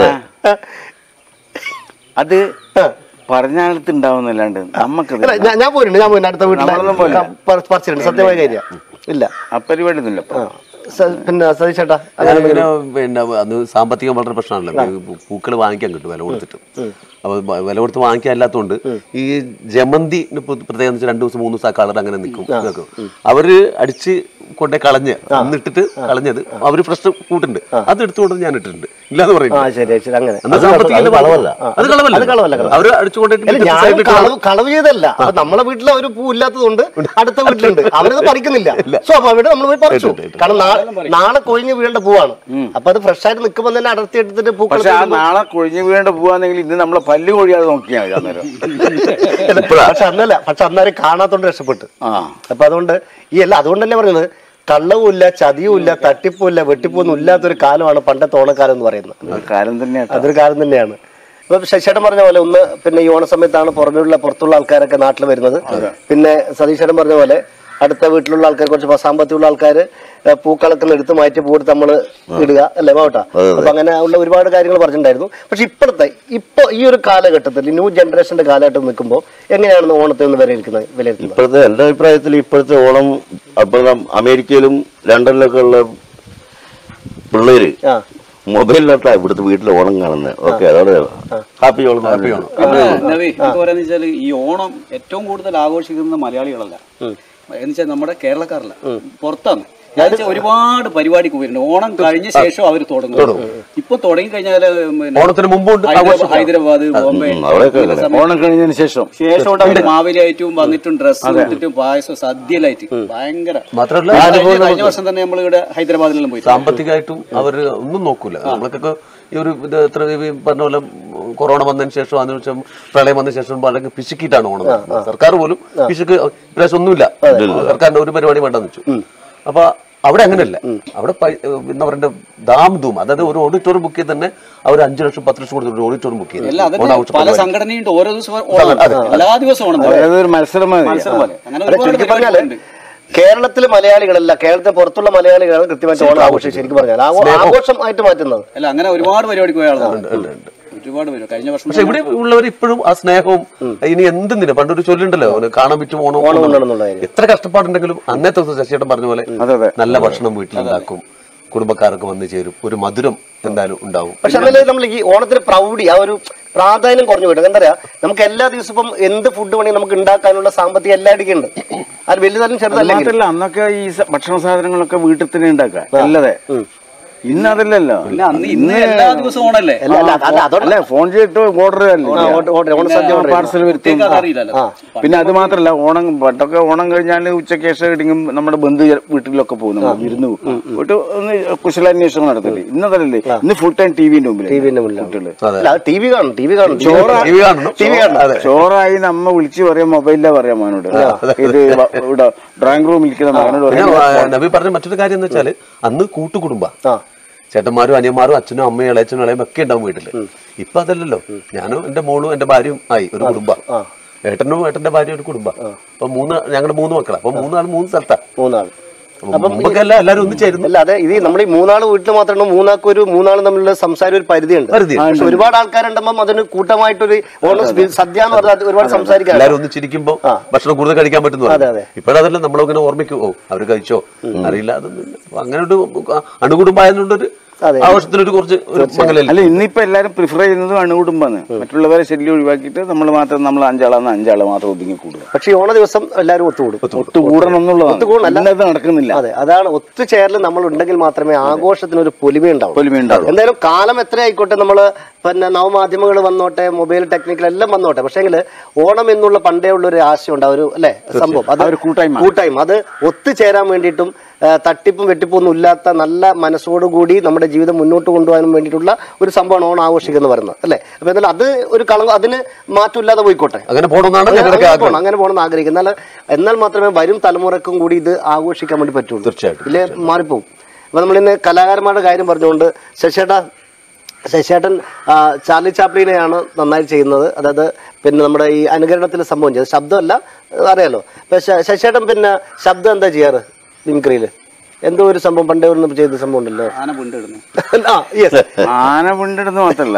അത് പറഞ്ഞാലത്ത് ഉണ്ടാവുന്നല്ലാണ്ട് നമുക്ക് ഞാൻ പോയിട്ടുണ്ട്. ഞാൻ പോയി അടുത്ത വീട്ടിൽ പറിച്ചിട്ടുണ്ട്. സത്യമായ കാര്യം ഇല്ല. ആ പരിപാടി ഒന്നുമില്ല. പിന്നെ സതീഷേട്ടാ പിന്നെ അന്ന് സാമ്പത്തികം വളരെ പ്രശ്നമാണല്ലോ. പൂക്കൾ വാങ്ങിക്കാൻ കിട്ടും വില കൊടുത്തിട്ട്. അപ്പൊ വില കൊടുത്ത് വാങ്ങിക്കാൻ അല്ലാത്തതുകൊണ്ട് ഈ ജമന്തി പ്രത്യേകം രണ്ടു ദിവസം മൂന്ന് ദിവസം ആ കളർ അങ്ങനെ നിൽക്കും. അവര് അടിച്ച് കൊണ്ടേ കളഞ്ഞ് അന്നിട്ടിട്ട് കളഞ്ഞത് അവര് ഫ്രഷ് കൂട്ടുണ്ട് അത് എടുത്തുകൊണ്ട് ഞാൻ ഇട്ടിട്ടുണ്ട് ഇല്ലാന്ന് പറയുന്നത് അവര് അടിച്ചുകൊണ്ടിട്ട് കളവ് ചെയ്തല്ല നമ്മളെ വീട്ടിൽ ഒരു പൂ ഇല്ലാത്തതുകൊണ്ട് അടുത്ത വീട്ടിലുണ്ട് അവരത് പറിക്കുന്നില്ല സ്വാഭാവികമായിട്ട് നമ്മൾ പോയി പറിച്ചു കാരണം നാളെ കൊഴിഞ്ഞ് വീഴേണ്ട പൂവാണ് അപ്പൊ അത് ഫ്രഷ് ആയിട്ട് നിൽക്കുമ്പോൾ തന്നെ അടർത്തി എടുത്തിട്ട് പൂ നാളെ കൊഴിഞ്ഞ് വീഴേണ്ട പൂവാണെങ്കിൽ ഇന്ന് നമ്മളെ പല്ല് കൊഴിയാതെ നോക്കിയാൽ അന്നേരം പക്ഷെ അന്നല്ല പക്ഷെ അന്നേരം കാണാത്തോണ്ട് രക്ഷപ്പെട്ടു അപ്പൊ അതുകൊണ്ട് ഈ അല്ല അതുകൊണ്ട് തന്നെ പറയുന്നത് കള്ളവുമില്ല ചതിയുമില്ല തട്ടിപ്പുമില്ല വെട്ടിപ്പൊന്നും ഇല്ലാത്തൊരു കാലമാണ് പണ്ടത്തെ ഓണക്കാലം എന്ന് പറയുന്നത് കാലം തന്നെയാണ് അതൊരു കാലം തന്നെയാണ് ഇപ്പൊ ശശിയേട്ടൻ പറഞ്ഞ പോലെ ഒന്ന് പിന്നെ ഈ ഓണ സമയത്താണ് പുറമെയുള്ള പുറത്തുള്ള ആൾക്കാരൊക്കെ നാട്ടിൽ വരുന്നത് പിന്നെ സതീശേട്ടൻ പറഞ്ഞ പോലെ അടുത്ത വീട്ടിലുള്ള ആൾക്കാർ കുറച്ച് സാമ്പത്തികമുള്ള ആൾക്കാർ പൂക്കളൊക്കെ എടുത്ത് മാറ്റി പൂവെടുത്ത് നമ്മള് ഇടുക അല്ലേ മാവട്ടാ അപ്പൊ അങ്ങനെ ഉള്ള ഒരുപാട് കാര്യങ്ങൾ പറഞ്ഞിട്ടുണ്ടായിരുന്നു പക്ഷെ ഇപ്പോഴത്തെ ഇപ്പൊ ഈ ഒരു കാലഘട്ടത്തിൽ ന്യൂ ജനറേഷന്റെ കാലഘട്ടം നിൽക്കുമ്പോൾ എങ്ങനെയാണ് ഓണത്തെ ഒന്ന് വിലയിരുത്തുന്നത് വിലയിരുത്തുന്നത് ഇപ്പോഴത്തെ എന്റെ അഭിപ്രായത്തിൽ ഇപ്പോഴത്തെ ഓണം അപ്പോൾ അമേരിക്കയിലും ലണ്ടനിലൊക്കെ ഉള്ള പിള്ളേര് മൊബൈലിലോട്ടാ ഇവിടുത്തെ വീട്ടിൽ ഓണം കാണുന്നത് ഓക്കെ അതോടെ ഹാപ്പി ഓണം ഹാപ്പി ഓണം പറയാന്ന് വെച്ചാൽ ഈ ഓണം ഏറ്റവും കൂടുതൽ ആഘോഷിക്കുന്നത് മലയാളികളല്ല എന്ന് വെച്ചാൽ നമ്മുടെ കേരളക്കാരല്ല പുറത്താണ് ഒരുപാട് പരിപാടിക്ക് വരുന്നുണ്ട് ഓണം കഴിഞ്ഞ ശേഷം അവർ തുടങ്ങും ഇപ്പൊ തുടങ്ങി കഴിഞ്ഞാൽ ഓണത്തിന് മുമ്പ് ഹൈദരാബാദ് ബോംബെ ഓണം കഴിഞ്ഞതിന് ശേഷം ശേഷം മാവേലിയായിട്ടും വന്നിട്ടും ഡ്രസ്സ് ഇട്ടിട്ടും പായസം സദ്യയിലായിട്ട് ഭയങ്കര മാത്രമല്ല കഴിഞ്ഞ വർഷം തന്നെ നമ്മൾ ഇവിടെ ഹൈദരാബാദിലെല്ലാം പോയി സാമ്പത്തികമായിട്ടും അവര് ഒന്നും നോക്കൂല നമ്മൾക്കൊക്കെ ഈ ഒരു ഇത് എത്ര പറഞ്ഞ പോലെ കൊറോണ വന്നതിന് ശേഷം അതിനുശേഷം പ്രളയം വന്നതിന് ശേഷം വളരെ പിശുക്കിയിട്ടാണ് ഓണം സർക്കാർ പോലും പിശുക്ക് ഇപ്രാവശ്യം ഒന്നുമില്ല സർക്കാരിന്റെ ഒരു പരിപാടി വേണ്ടെന്ന് വെച്ചു അപ്പൊ അവിടെ അങ്ങനെയല്ല അവിടെ എന്താ പറയണ്ട ദാം ധൂം അതായത് ഒരു ഓഡിറ്റോറിയം ബുക്ക് ചെയ്ത് തന്നെ അവർ അഞ്ചു ലക്ഷം പത്ത് ലക്ഷം കൊടുത്തിട്ട് ഓഡിറ്റോറിയം ബുക്ക് ചെയ്ത് പല സംഘടനയുണ്ട് ഓരോ ദിവസം എല്ലാ ദിവസവും മത്സരം കേരളത്തിലെ മലയാളികളല്ല കേരളത്തിന് പുറത്തുള്ള മലയാളികളാണ് കൃത്യമായിട്ട് ഓണം ആഘോഷം ശരിക്കും പറഞ്ഞാൽ ആഘോഷമായിട്ട് മാറ്റുന്നത് അല്ല അങ്ങനെ ഒരുപാട് പരിപാടിക്ക് പോയ ആളുകളുണ്ട് ഒരുപാട് പേര് കഴിഞ്ഞ വർഷം പക്ഷെ ഇവിടെ ഉള്ളവർ ഇപ്പോഴും ആ സ്നേഹവും ഇനി എന്തിനും പണ്ടൊരു ചൊല്ലുണ്ടല്ലോ കാണാൻ പറ്റും ഓണം ഓണം എത്ര കഷ്ടപ്പാടുണ്ടെങ്കിലും അന്നത്തെ ദിവസം ശശിയേട്ടൻ പറഞ്ഞ പോലെ നല്ല ഭക്ഷണം വീട്ടിലുണ്ടാക്കും കുടുംബക്കാരൊക്കെ വന്നു ചേരും ഒരു മധുരം എന്തായാലും ഉണ്ടാവും പക്ഷെ അതല്ലേ നമ്മൾ ഈ ഓണത്തിന് പ്രൗഢി ആ ഒരു പ്രാധാന്യം കുറഞ്ഞു പോയിട്ട് എന്താ പറയാ നമുക്ക് എല്ലാ ദിവസവും എന്ത് ഫുഡ് വേണമെങ്കിൽ നമുക്ക് ഉണ്ടാക്കാനുള്ള സാമ്പത്തികം എല്ലായിടക്കും ഉണ്ട് അത് വലുതാലും ചെറുതല്ല അന്നൊക്കെ ഈ ഭക്ഷണ സാധനങ്ങളൊക്കെ വീട്ടിൽ തന്നെ ഉണ്ടാക്കാം അല്ലതെ ഇന്ന് അതല്ലല്ലോ ഇന്ന് എല്ലാ ദിവസവും ഓണല്ലേ അല്ല ഫോൺ ചെയ്തിട്ട് ഓർഡർ പാർസൽ വരുത്തും പിന്നെ അത് മാത്രല്ല ഓണം പണ്ടൊക്കെ ഓണം കഴിഞ്ഞാൽ ഉച്ചയ്ക്ക് ശേഷം ഇടിങ്ങും നമ്മുടെ ബന്ധു വീട്ടിലൊക്കെ പോകും നമ്മൾ വിരുന്ന് പോയിട്ട് ഒന്ന് കുശലാന്വേഷണം നടത്തില്ലേ ഇന്നതല്ലേ ഇന്ന് ഫുൾ ടൈം ടിവിന്റെ മുമ്പിൽ ചോറായി നമ്മ വിളിച്ച് പറയാം മൊബൈലിലാ പറയാം മോനോട് ഇത് ഇവിടെ ഡ്രോയിങ് റൂമിൽ ഇരിക്കുന്ന മകനോട് നബി പറഞ്ഞ മറ്റൊരു കാര്യം എന്ന് വെച്ചാല് അന്ന് കൂട്ടുകുടുംബ ചേട്ടന്മാരും അനിയന്മാരും അച്ഛനും അമ്മയും ഇളയച്ചനും ഇളയും ഒക്കെ ഉണ്ടാവും വീട്ടില് ഇപ്പൊ അതല്ലല്ലോ ഞാനും എന്റെ മോളും എന്റെ ഭാര്യയും ആയി ഒരു കുടുംബ ഏട്ടനും ഏട്ടന്റെ ഭാര്യ ഒരു കുടുംബ അപ്പൊ മൂന്ന് ഞങ്ങളുടെ മൂന്ന് മക്കളാ അപ്പൊ മൂന്നാൾ മൂന്ന് സ്ഥലത്താ മൂന്നാൾ മുമ്പൊക്കെയല്ല എല്ലാവരും ഒന്നിച്ചായിരുന്നു അല്ല അതെ ഇത് നമ്മൾ ഈ മൂന്നാള് വീട്ടിൽ മാത്രമേ മൂന്നാൾക്ക് ഒരു മൂന്നാള് തമ്മിലുള്ള സംസാരം ഒരു പരിധിയുണ്ട് പക്ഷെ ഒരുപാട് ആൾക്കാരുണ്ടാകുമ്പോൾ അതിന് കൂട്ടമായിട്ടൊരു ഓണം സദ്യ എന്ന് പറഞ്ഞാൽ ഒരുപാട് സംസാരിക്കാം എല്ലാവരും ഒന്നിച്ചിരിക്കുമ്പോ ഭക്ഷണം കൂടുതൽ കഴിക്കാൻ പറ്റുന്നു ഇപ്പോഴതല്ല നമ്മളങ്ങനെ ഓർമ്മിക്കും ഓ അവര് കഴിച്ചോ അറിയില്ല അതൊന്നും അങ്ങനെ ഒരു അണുകുടുംബായതുകൊണ്ടൊരു ആവശ്യത്തിനൊരു കുറച്ച് അല്ല ഇന്നിപ്പോ എല്ലാരും പ്രിഫർ ചെയ്യുന്നത് അണുകുടുംബാണ് മറ്റുള്ളവരെ ശല്യം ഒഴിവാക്കിയിട്ട് നമ്മൾ മാത്രം നമ്മൾ അഞ്ചാളാന്ന് അഞ്ചാളെ മാത്രം ഒതുങ്ങി കൂടുക പക്ഷെ ഓണ ദിവസം എല്ലാവരും ഒത്തുകൂടും ഒത്തുകൂടണം എന്നുള്ളതാണ് നടക്കുന്നില്ല അതെ അതാണ് ഒത്തുചേരൽ നമ്മൾ ഉണ്ടെങ്കിൽ മാത്രമേ ആഘോഷത്തിന് ഒരു പൊലിമയുണ്ടാവും പൊലിമയുണ്ടാവും എന്തായാലും കാലം എത്ര ആയിക്കോട്ടെ നമ്മള് പിന്നെ നവമാധ്യമങ്ങൾ വന്നോട്ടെ മൊബൈൽ ടെക്നിക്കൽ എല്ലാം വന്നോട്ടെ പക്ഷേങ്കിൽ ഓണം എന്നുള്ള പണ്ടേ ഉള്ള ഒരു ആശയം ഉണ്ട് ഒരു അല്ലെ സംഭവം അത് ഒരു കൂട്ടായ്മ കൂട്ടായ്മ അത് ഒത്തുചേരാൻ വേണ്ടിയിട്ടും തട്ടിപ്പും വെട്ടിപ്പും ഒന്നും ഇല്ലാത്ത നല്ല മനസ്സോടുകൂടി നമ്മുടെ ജീവിതം മുന്നോട്ട് കൊണ്ടുപോകാനും വേണ്ടിയിട്ടുള്ള ഒരു സംഭവമാണ് ഓണം ആഘോഷിക്കുക എന്ന് പറയുന്നത് അല്ലെ അപ്പൊ എന്തായാലും അത് ഒരു കളങ്കം അതിന് മാറ്റമില്ലാതെ പോയിക്കോട്ടെ അങ്ങനെ പോകണം അങ്ങനെ പോകണമെന്ന് ആഗ്രഹിക്കും എന്നാൽ എന്നാൽ മാത്രമേ വരും തലമുറക്കും കൂടി ഇത് ആഘോഷിക്കാൻ വേണ്ടി പറ്റുള്ളൂ തീർച്ചയായിട്ടും ഇല്ലേ മാറിപ്പോവും അപ്പൊ നമ്മളിന്ന് കലാകാരന്മാരുടെ കാര്യം പറഞ്ഞുകൊണ്ട് ശശിയേട്ടാ ശശിയേട്ടൻ ചാർലി ചാപ്ലിനെയാണ് നന്നായി ചെയ്യുന്നത് അതായത് പിന്നെ നമ്മുടെ ഈ അനുകരണത്തിൽ സംഭവം ചെയ്തത് ശബ്ദമല്ല അറിയാലോ ഇപ്പൊ ശശിയേട്ടൻ പിന്നെ ശബ്ദം എന്താ ചെയ്യാറ് മിമിക്രിയില് എന്തോ ഒരു സംഭവം പണ്ടേ ഒന്ന് ചെയ്ത സംഭവം ഉണ്ടല്ലോ ആന പിണ്ടിടുന്ന മാത്രല്ല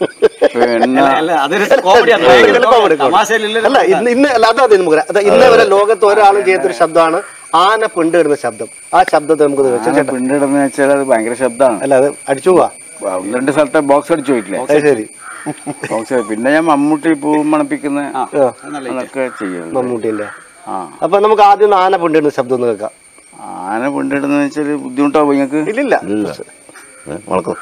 അല്ല ഇന്ന് ഇന്ന് അല്ലാതെ നമുക്ക് ഇന്നേ വരെ ലോകത്ത് ഒരാളും ചെയ്യാത്തൊരു ശബ്ദമാണ് ആന പിണ്ടിടുന്ന ശബ്ദം ആ ശബ്ദത്തെ നമുക്ക് പിണ്ടിടുന്ന വെച്ചാൽ അത് ഭയങ്കര ശബ്ദമാണ് അല്ല അത് അടിച്ചു പോവാ രണ്ട് സ്ഥലത്തെ ബോക്സ് അടിച്ചു പോയിട്ടില്ലേ ശരി ബോക്സ് പിന്നെ ഞാൻ മമ്മൂട്ടി പൂ മണപ്പിക്കുന്ന അതൊക്കെ ചെയ്യും മമ്മൂട്ടിന്റെ അപ്പൊ നമുക്ക് ആദ്യം ആന പിണ്ടിടുന്ന ശബ്ദം ഒന്ന് കേൾക്കാം ആന ആന വീണ്ടെടുന്ന് വെച്ചാൽ ബുദ്ധിമുട്ടാവും നിങ്ങൾക്ക്? ഇല്ലില്ല. ഇല്ല വളർക്കും.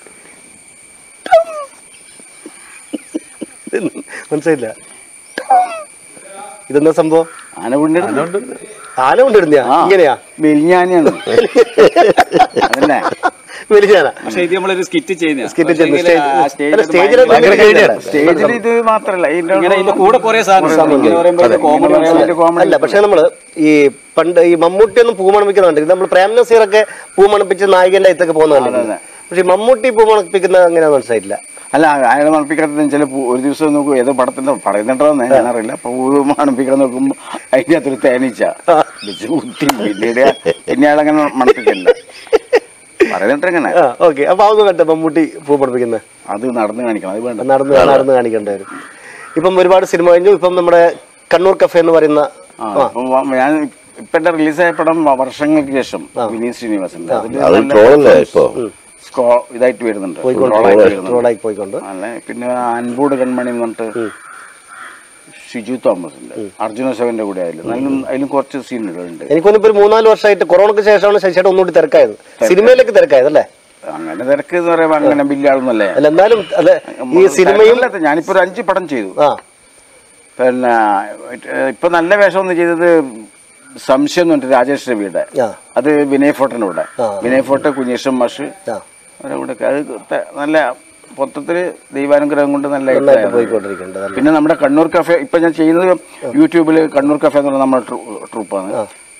മനസ്സിലായില്ല. ഇതെന്താ സംഭവം? ആന വീണ്ടെടുത്ത് ആന കൊണ്ടിടുന്ന ഇങ്ങനെയാ? മെലിഞ്ഞാനാണ് അതല്ലേ വലിയാന. പക്ഷേ ഇത് നമ്മളൊരു സ്കിറ്റ് ചെയ്യുന്ന സ്കിറ്റ് ചെയ്യുന്ന സ്റ്റേജിൽ സ്റ്റേജിൽ ഇത് മാത്രല്ല ഇതിന്റെ കൂടെ കുറെ സാധനം കോമഡി. അല്ല, പക്ഷെ നമ്മള് ഈ പണ്ട് ഈ മമ്മൂട്ടിയൊന്നും പൂ മണപ്പിക്കുന്നുണ്ട്. ഇത് നമ്മൾ പ്രേം നസീറൊക്കെ പൂ മണപ്പിച്ച് നായികന്റെ അയത്തൊക്കെ പോകുന്നുണ്ട്. പക്ഷെ മമ്മൂട്ടി പൂ മണപ്പിക്കുന്നത് അങ്ങനെയാന്ന് മനസ്സിലായില്ല. അല്ല, അയാളെ മണപ്പിക്കാത്ത ചില ഒരു ദിവസം നോക്കും ഏതോ പടത്തിന്റെ പറയുന്നുണ്ടോന്ന് ഞാനറിയില്ല. അപ്പൊ പൂ മണപ്പിക്കാൻ നോക്കുമ്പോ അതിന്റെ അകത്തൊരു തേനീച്ച കുത്തി പിന്നീട് പിന്നെ അയാളങ്ങനെ മണപ്പിക്കില്ല പറയുന്നിട്ടെങ്ങനെ. ഓക്കെ, അപ്പൊ അതൊന്നും കണ്ട മമ്മൂട്ടി പൂ മണപ്പിക്കുന്നത് അത് നടന്ന് കാണിക്കണം. അത് വേണ്ട, നടന്ന് നടന്ന് കാണിക്കേണ്ടി വരും. ഇപ്പം ഒരുപാട് സിനിമ കഴിഞ്ഞു. ഇപ്പം നമ്മുടെ കണ്ണൂർ കഫേ എന്ന് പറയുന്ന ഞാൻ ഇപ്പൊ എന്റെ റിലീസായ പടം വർഷങ്ങൾക്ക് ശേഷം വിനീത് ശ്രീനിവാസന്റെ അത് ട്രോളല്ലേ ഇപ്പൊ ഇതായിട്ട് വരുന്നുണ്ട്. പോയിക്കൊണ്ട് അല്ലെ പിന്നെ അൻപൂട് കൺമണി എന്ന് പറഞ്ഞിട്ട് ഷിജു തോമസിന്റെ അർജുന ശവന്റെ കൂടെ ആയാലും അതിലും അതിലും കുറച്ച് സീനുകളുണ്ട്. എനിക്കൊന്നിപ്പോ ഒരു മൂന്നാല് വർഷമായിട്ട് കൊറോണക്ക് ശേഷമാണ് ശശിയുടെ ഒന്നുകൂടി തിരക്കായത്, സിനിമയിലേക്ക് തിരക്കായത് അല്ലേ? അങ്ങനെ തിരക്ക് എന്ന് പറയുമ്പോ അങ്ങനെ ബില്ലാളൊന്നല്ലേ. അല്ല, എന്നാലും അതെ ഈ സിനിമയിൽ ഞാനിപ്പോ ഒരു അഞ്ച് പടം ചെയ്തു. പിന്നെ ഇപ്പൊ നല്ല വേഷം ഒന്ന് ചെയ്തത് സംശയം എന്ന് പറഞ്ഞിട്ട് രാജേഷ് രവിയുടെ, അത് വിനയ് ഫോർട്ടിന്റെ കൂടെ. വിനയ് ഫോർട്ട്, കുഞ്ഞേഷം മാഷ് അവരുടെ കൂടെ. അത് നല്ല മൊത്തത്തില് ദൈവാനുഗ്രഹം കൊണ്ട് നല്ല പോയിക്കൊണ്ടിരിക്കുന്നുണ്ട്. പിന്നെ നമ്മുടെ കണ്ണൂർ കഫേ ഇപ്പൊ ഞാൻ ചെയ്യുന്നത് യൂട്യൂബില് കണ്ണൂർ കഫേ എന്ന് പറഞ്ഞ നമ്മുടെ ട്രൂപ്പാണ്.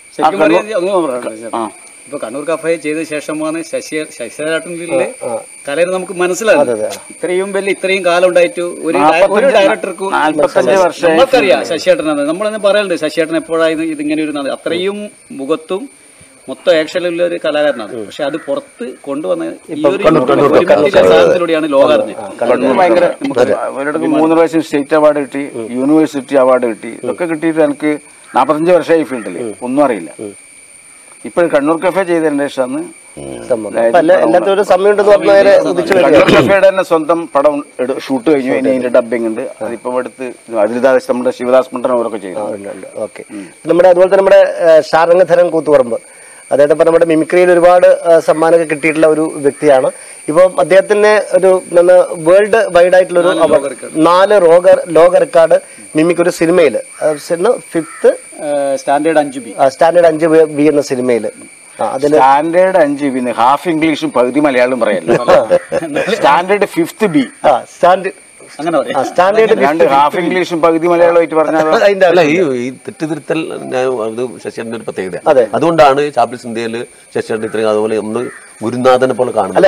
ഇപ്പൊ കണ്ണൂർ കഫേ ചെയ്ത ശേഷമാണ് ശശി ശശിധരേട്ടനിലെ കലയിൽ നമുക്ക് മനസ്സിലാകുന്നത്. ഇത്രയും വലിയ ഇത്രയും കാലം ഉണ്ടായിട്ട് ഒരു ഒരു ഡയറക്ടർക്ക് നമുക്കറിയാം ശശിയേട്ടനാണ്. നമ്മളെന്നെ പറയലുണ്ട് ശശിയേട്ടൻ എപ്പോഴായിരുന്നു ഇതിങ്ങനെ ഒരു അത്രയും മുഖത്തും മൊത്തം ആക്ഷനിലുള്ള ഒരു കലാകാരനാണ്. പക്ഷെ അത് പുറത്ത് കൊണ്ടുവന്ന ഈ ഒരു സാധനത്തിലൂടെയാണ് ലോകം അറിഞ്ഞത്. ഭയങ്കര ഒരിടത്ത് മൂന്ന് പ്രാവശ്യം സ്റ്റേറ്റ് അവാർഡ് കിട്ടി, യൂണിവേഴ്സിറ്റി അവാർഡ് കിട്ടി. ഇതൊക്കെ കിട്ടിയിട്ട് എനിക്ക് നാപ്പത്തഞ്ച് വർഷമായി ഫീൽഡിൽ ഒന്നും അറിയില്ല. ഇപ്പോൾ കണ്ണൂർ കഫേ ചെയ്തതിന്റെ ശേഷമാണ് കണ്ണൂർ കഫേയുടെ തന്നെ സ്വന്തം പടം ഷൂട്ട് കഴിഞ്ഞു. ഇനി അതിന്റെ ഡബിങ് ഉണ്ട്. അതിപ്പോ അടുത്ത് അതിൽദാസ് നമ്മുടെ ശിവദാസ് മണ്ടൻ അവരൊക്കെ ചെയ്തു. ഓക്കെ, നമ്മുടെ അതുപോലെ തന്നെ നമ്മുടെ ഷാരംഗധരൻ കൂത്തുപറമ്പ്, അദ്ദേഹത്തെ ഇപ്പം നമ്മുടെ മിമിക്രിയിൽ ഒരുപാട് സമ്മാനമൊക്കെ കിട്ടിയിട്ടുള്ള ഒരു വ്യക്തിയാണ്. ഇപ്പം അദ്ദേഹത്തിന് ഒരു വേൾഡ് വൈഡ് ആയിട്ടുള്ളൊരു നാല് ലോക ലോക റെക്കോർഡ് മിമിക് ഒരു സിനിമയിൽ ഫിഫ്ത്ത് സ്റ്റാൻഡേർഡ് അഞ്ച് ബി സ്റ്റാൻഡേർഡ് അഞ്ച് ബി എന്ന സിനിമയിൽ അതിൽ സ്റ്റാൻഡേർഡ് അഞ്ച് ബി ഹാഫ് ഇംഗ്ലീഷും പകുതി മലയാളം പറയല്ലോ. Standard fifth B standard standard half ഇംഗ്ലീഷും പകുതി മലയാളമായിട്ട് പറഞ്ഞാൽ ഈ തെറ്റിതിരുത്തൽ ഞാൻ അത് ശശിയുടെ ഒരു പ്രത്യേകത. അതുകൊണ്ടാണ് ചാപ്ലിസ് ഇന്ത്യയിൽ ശശിയുടെ ഇത്രയും അതുപോലെ ഒന്ന് ഗുരുനാഥനെ പോലെ കാണുന്നത്.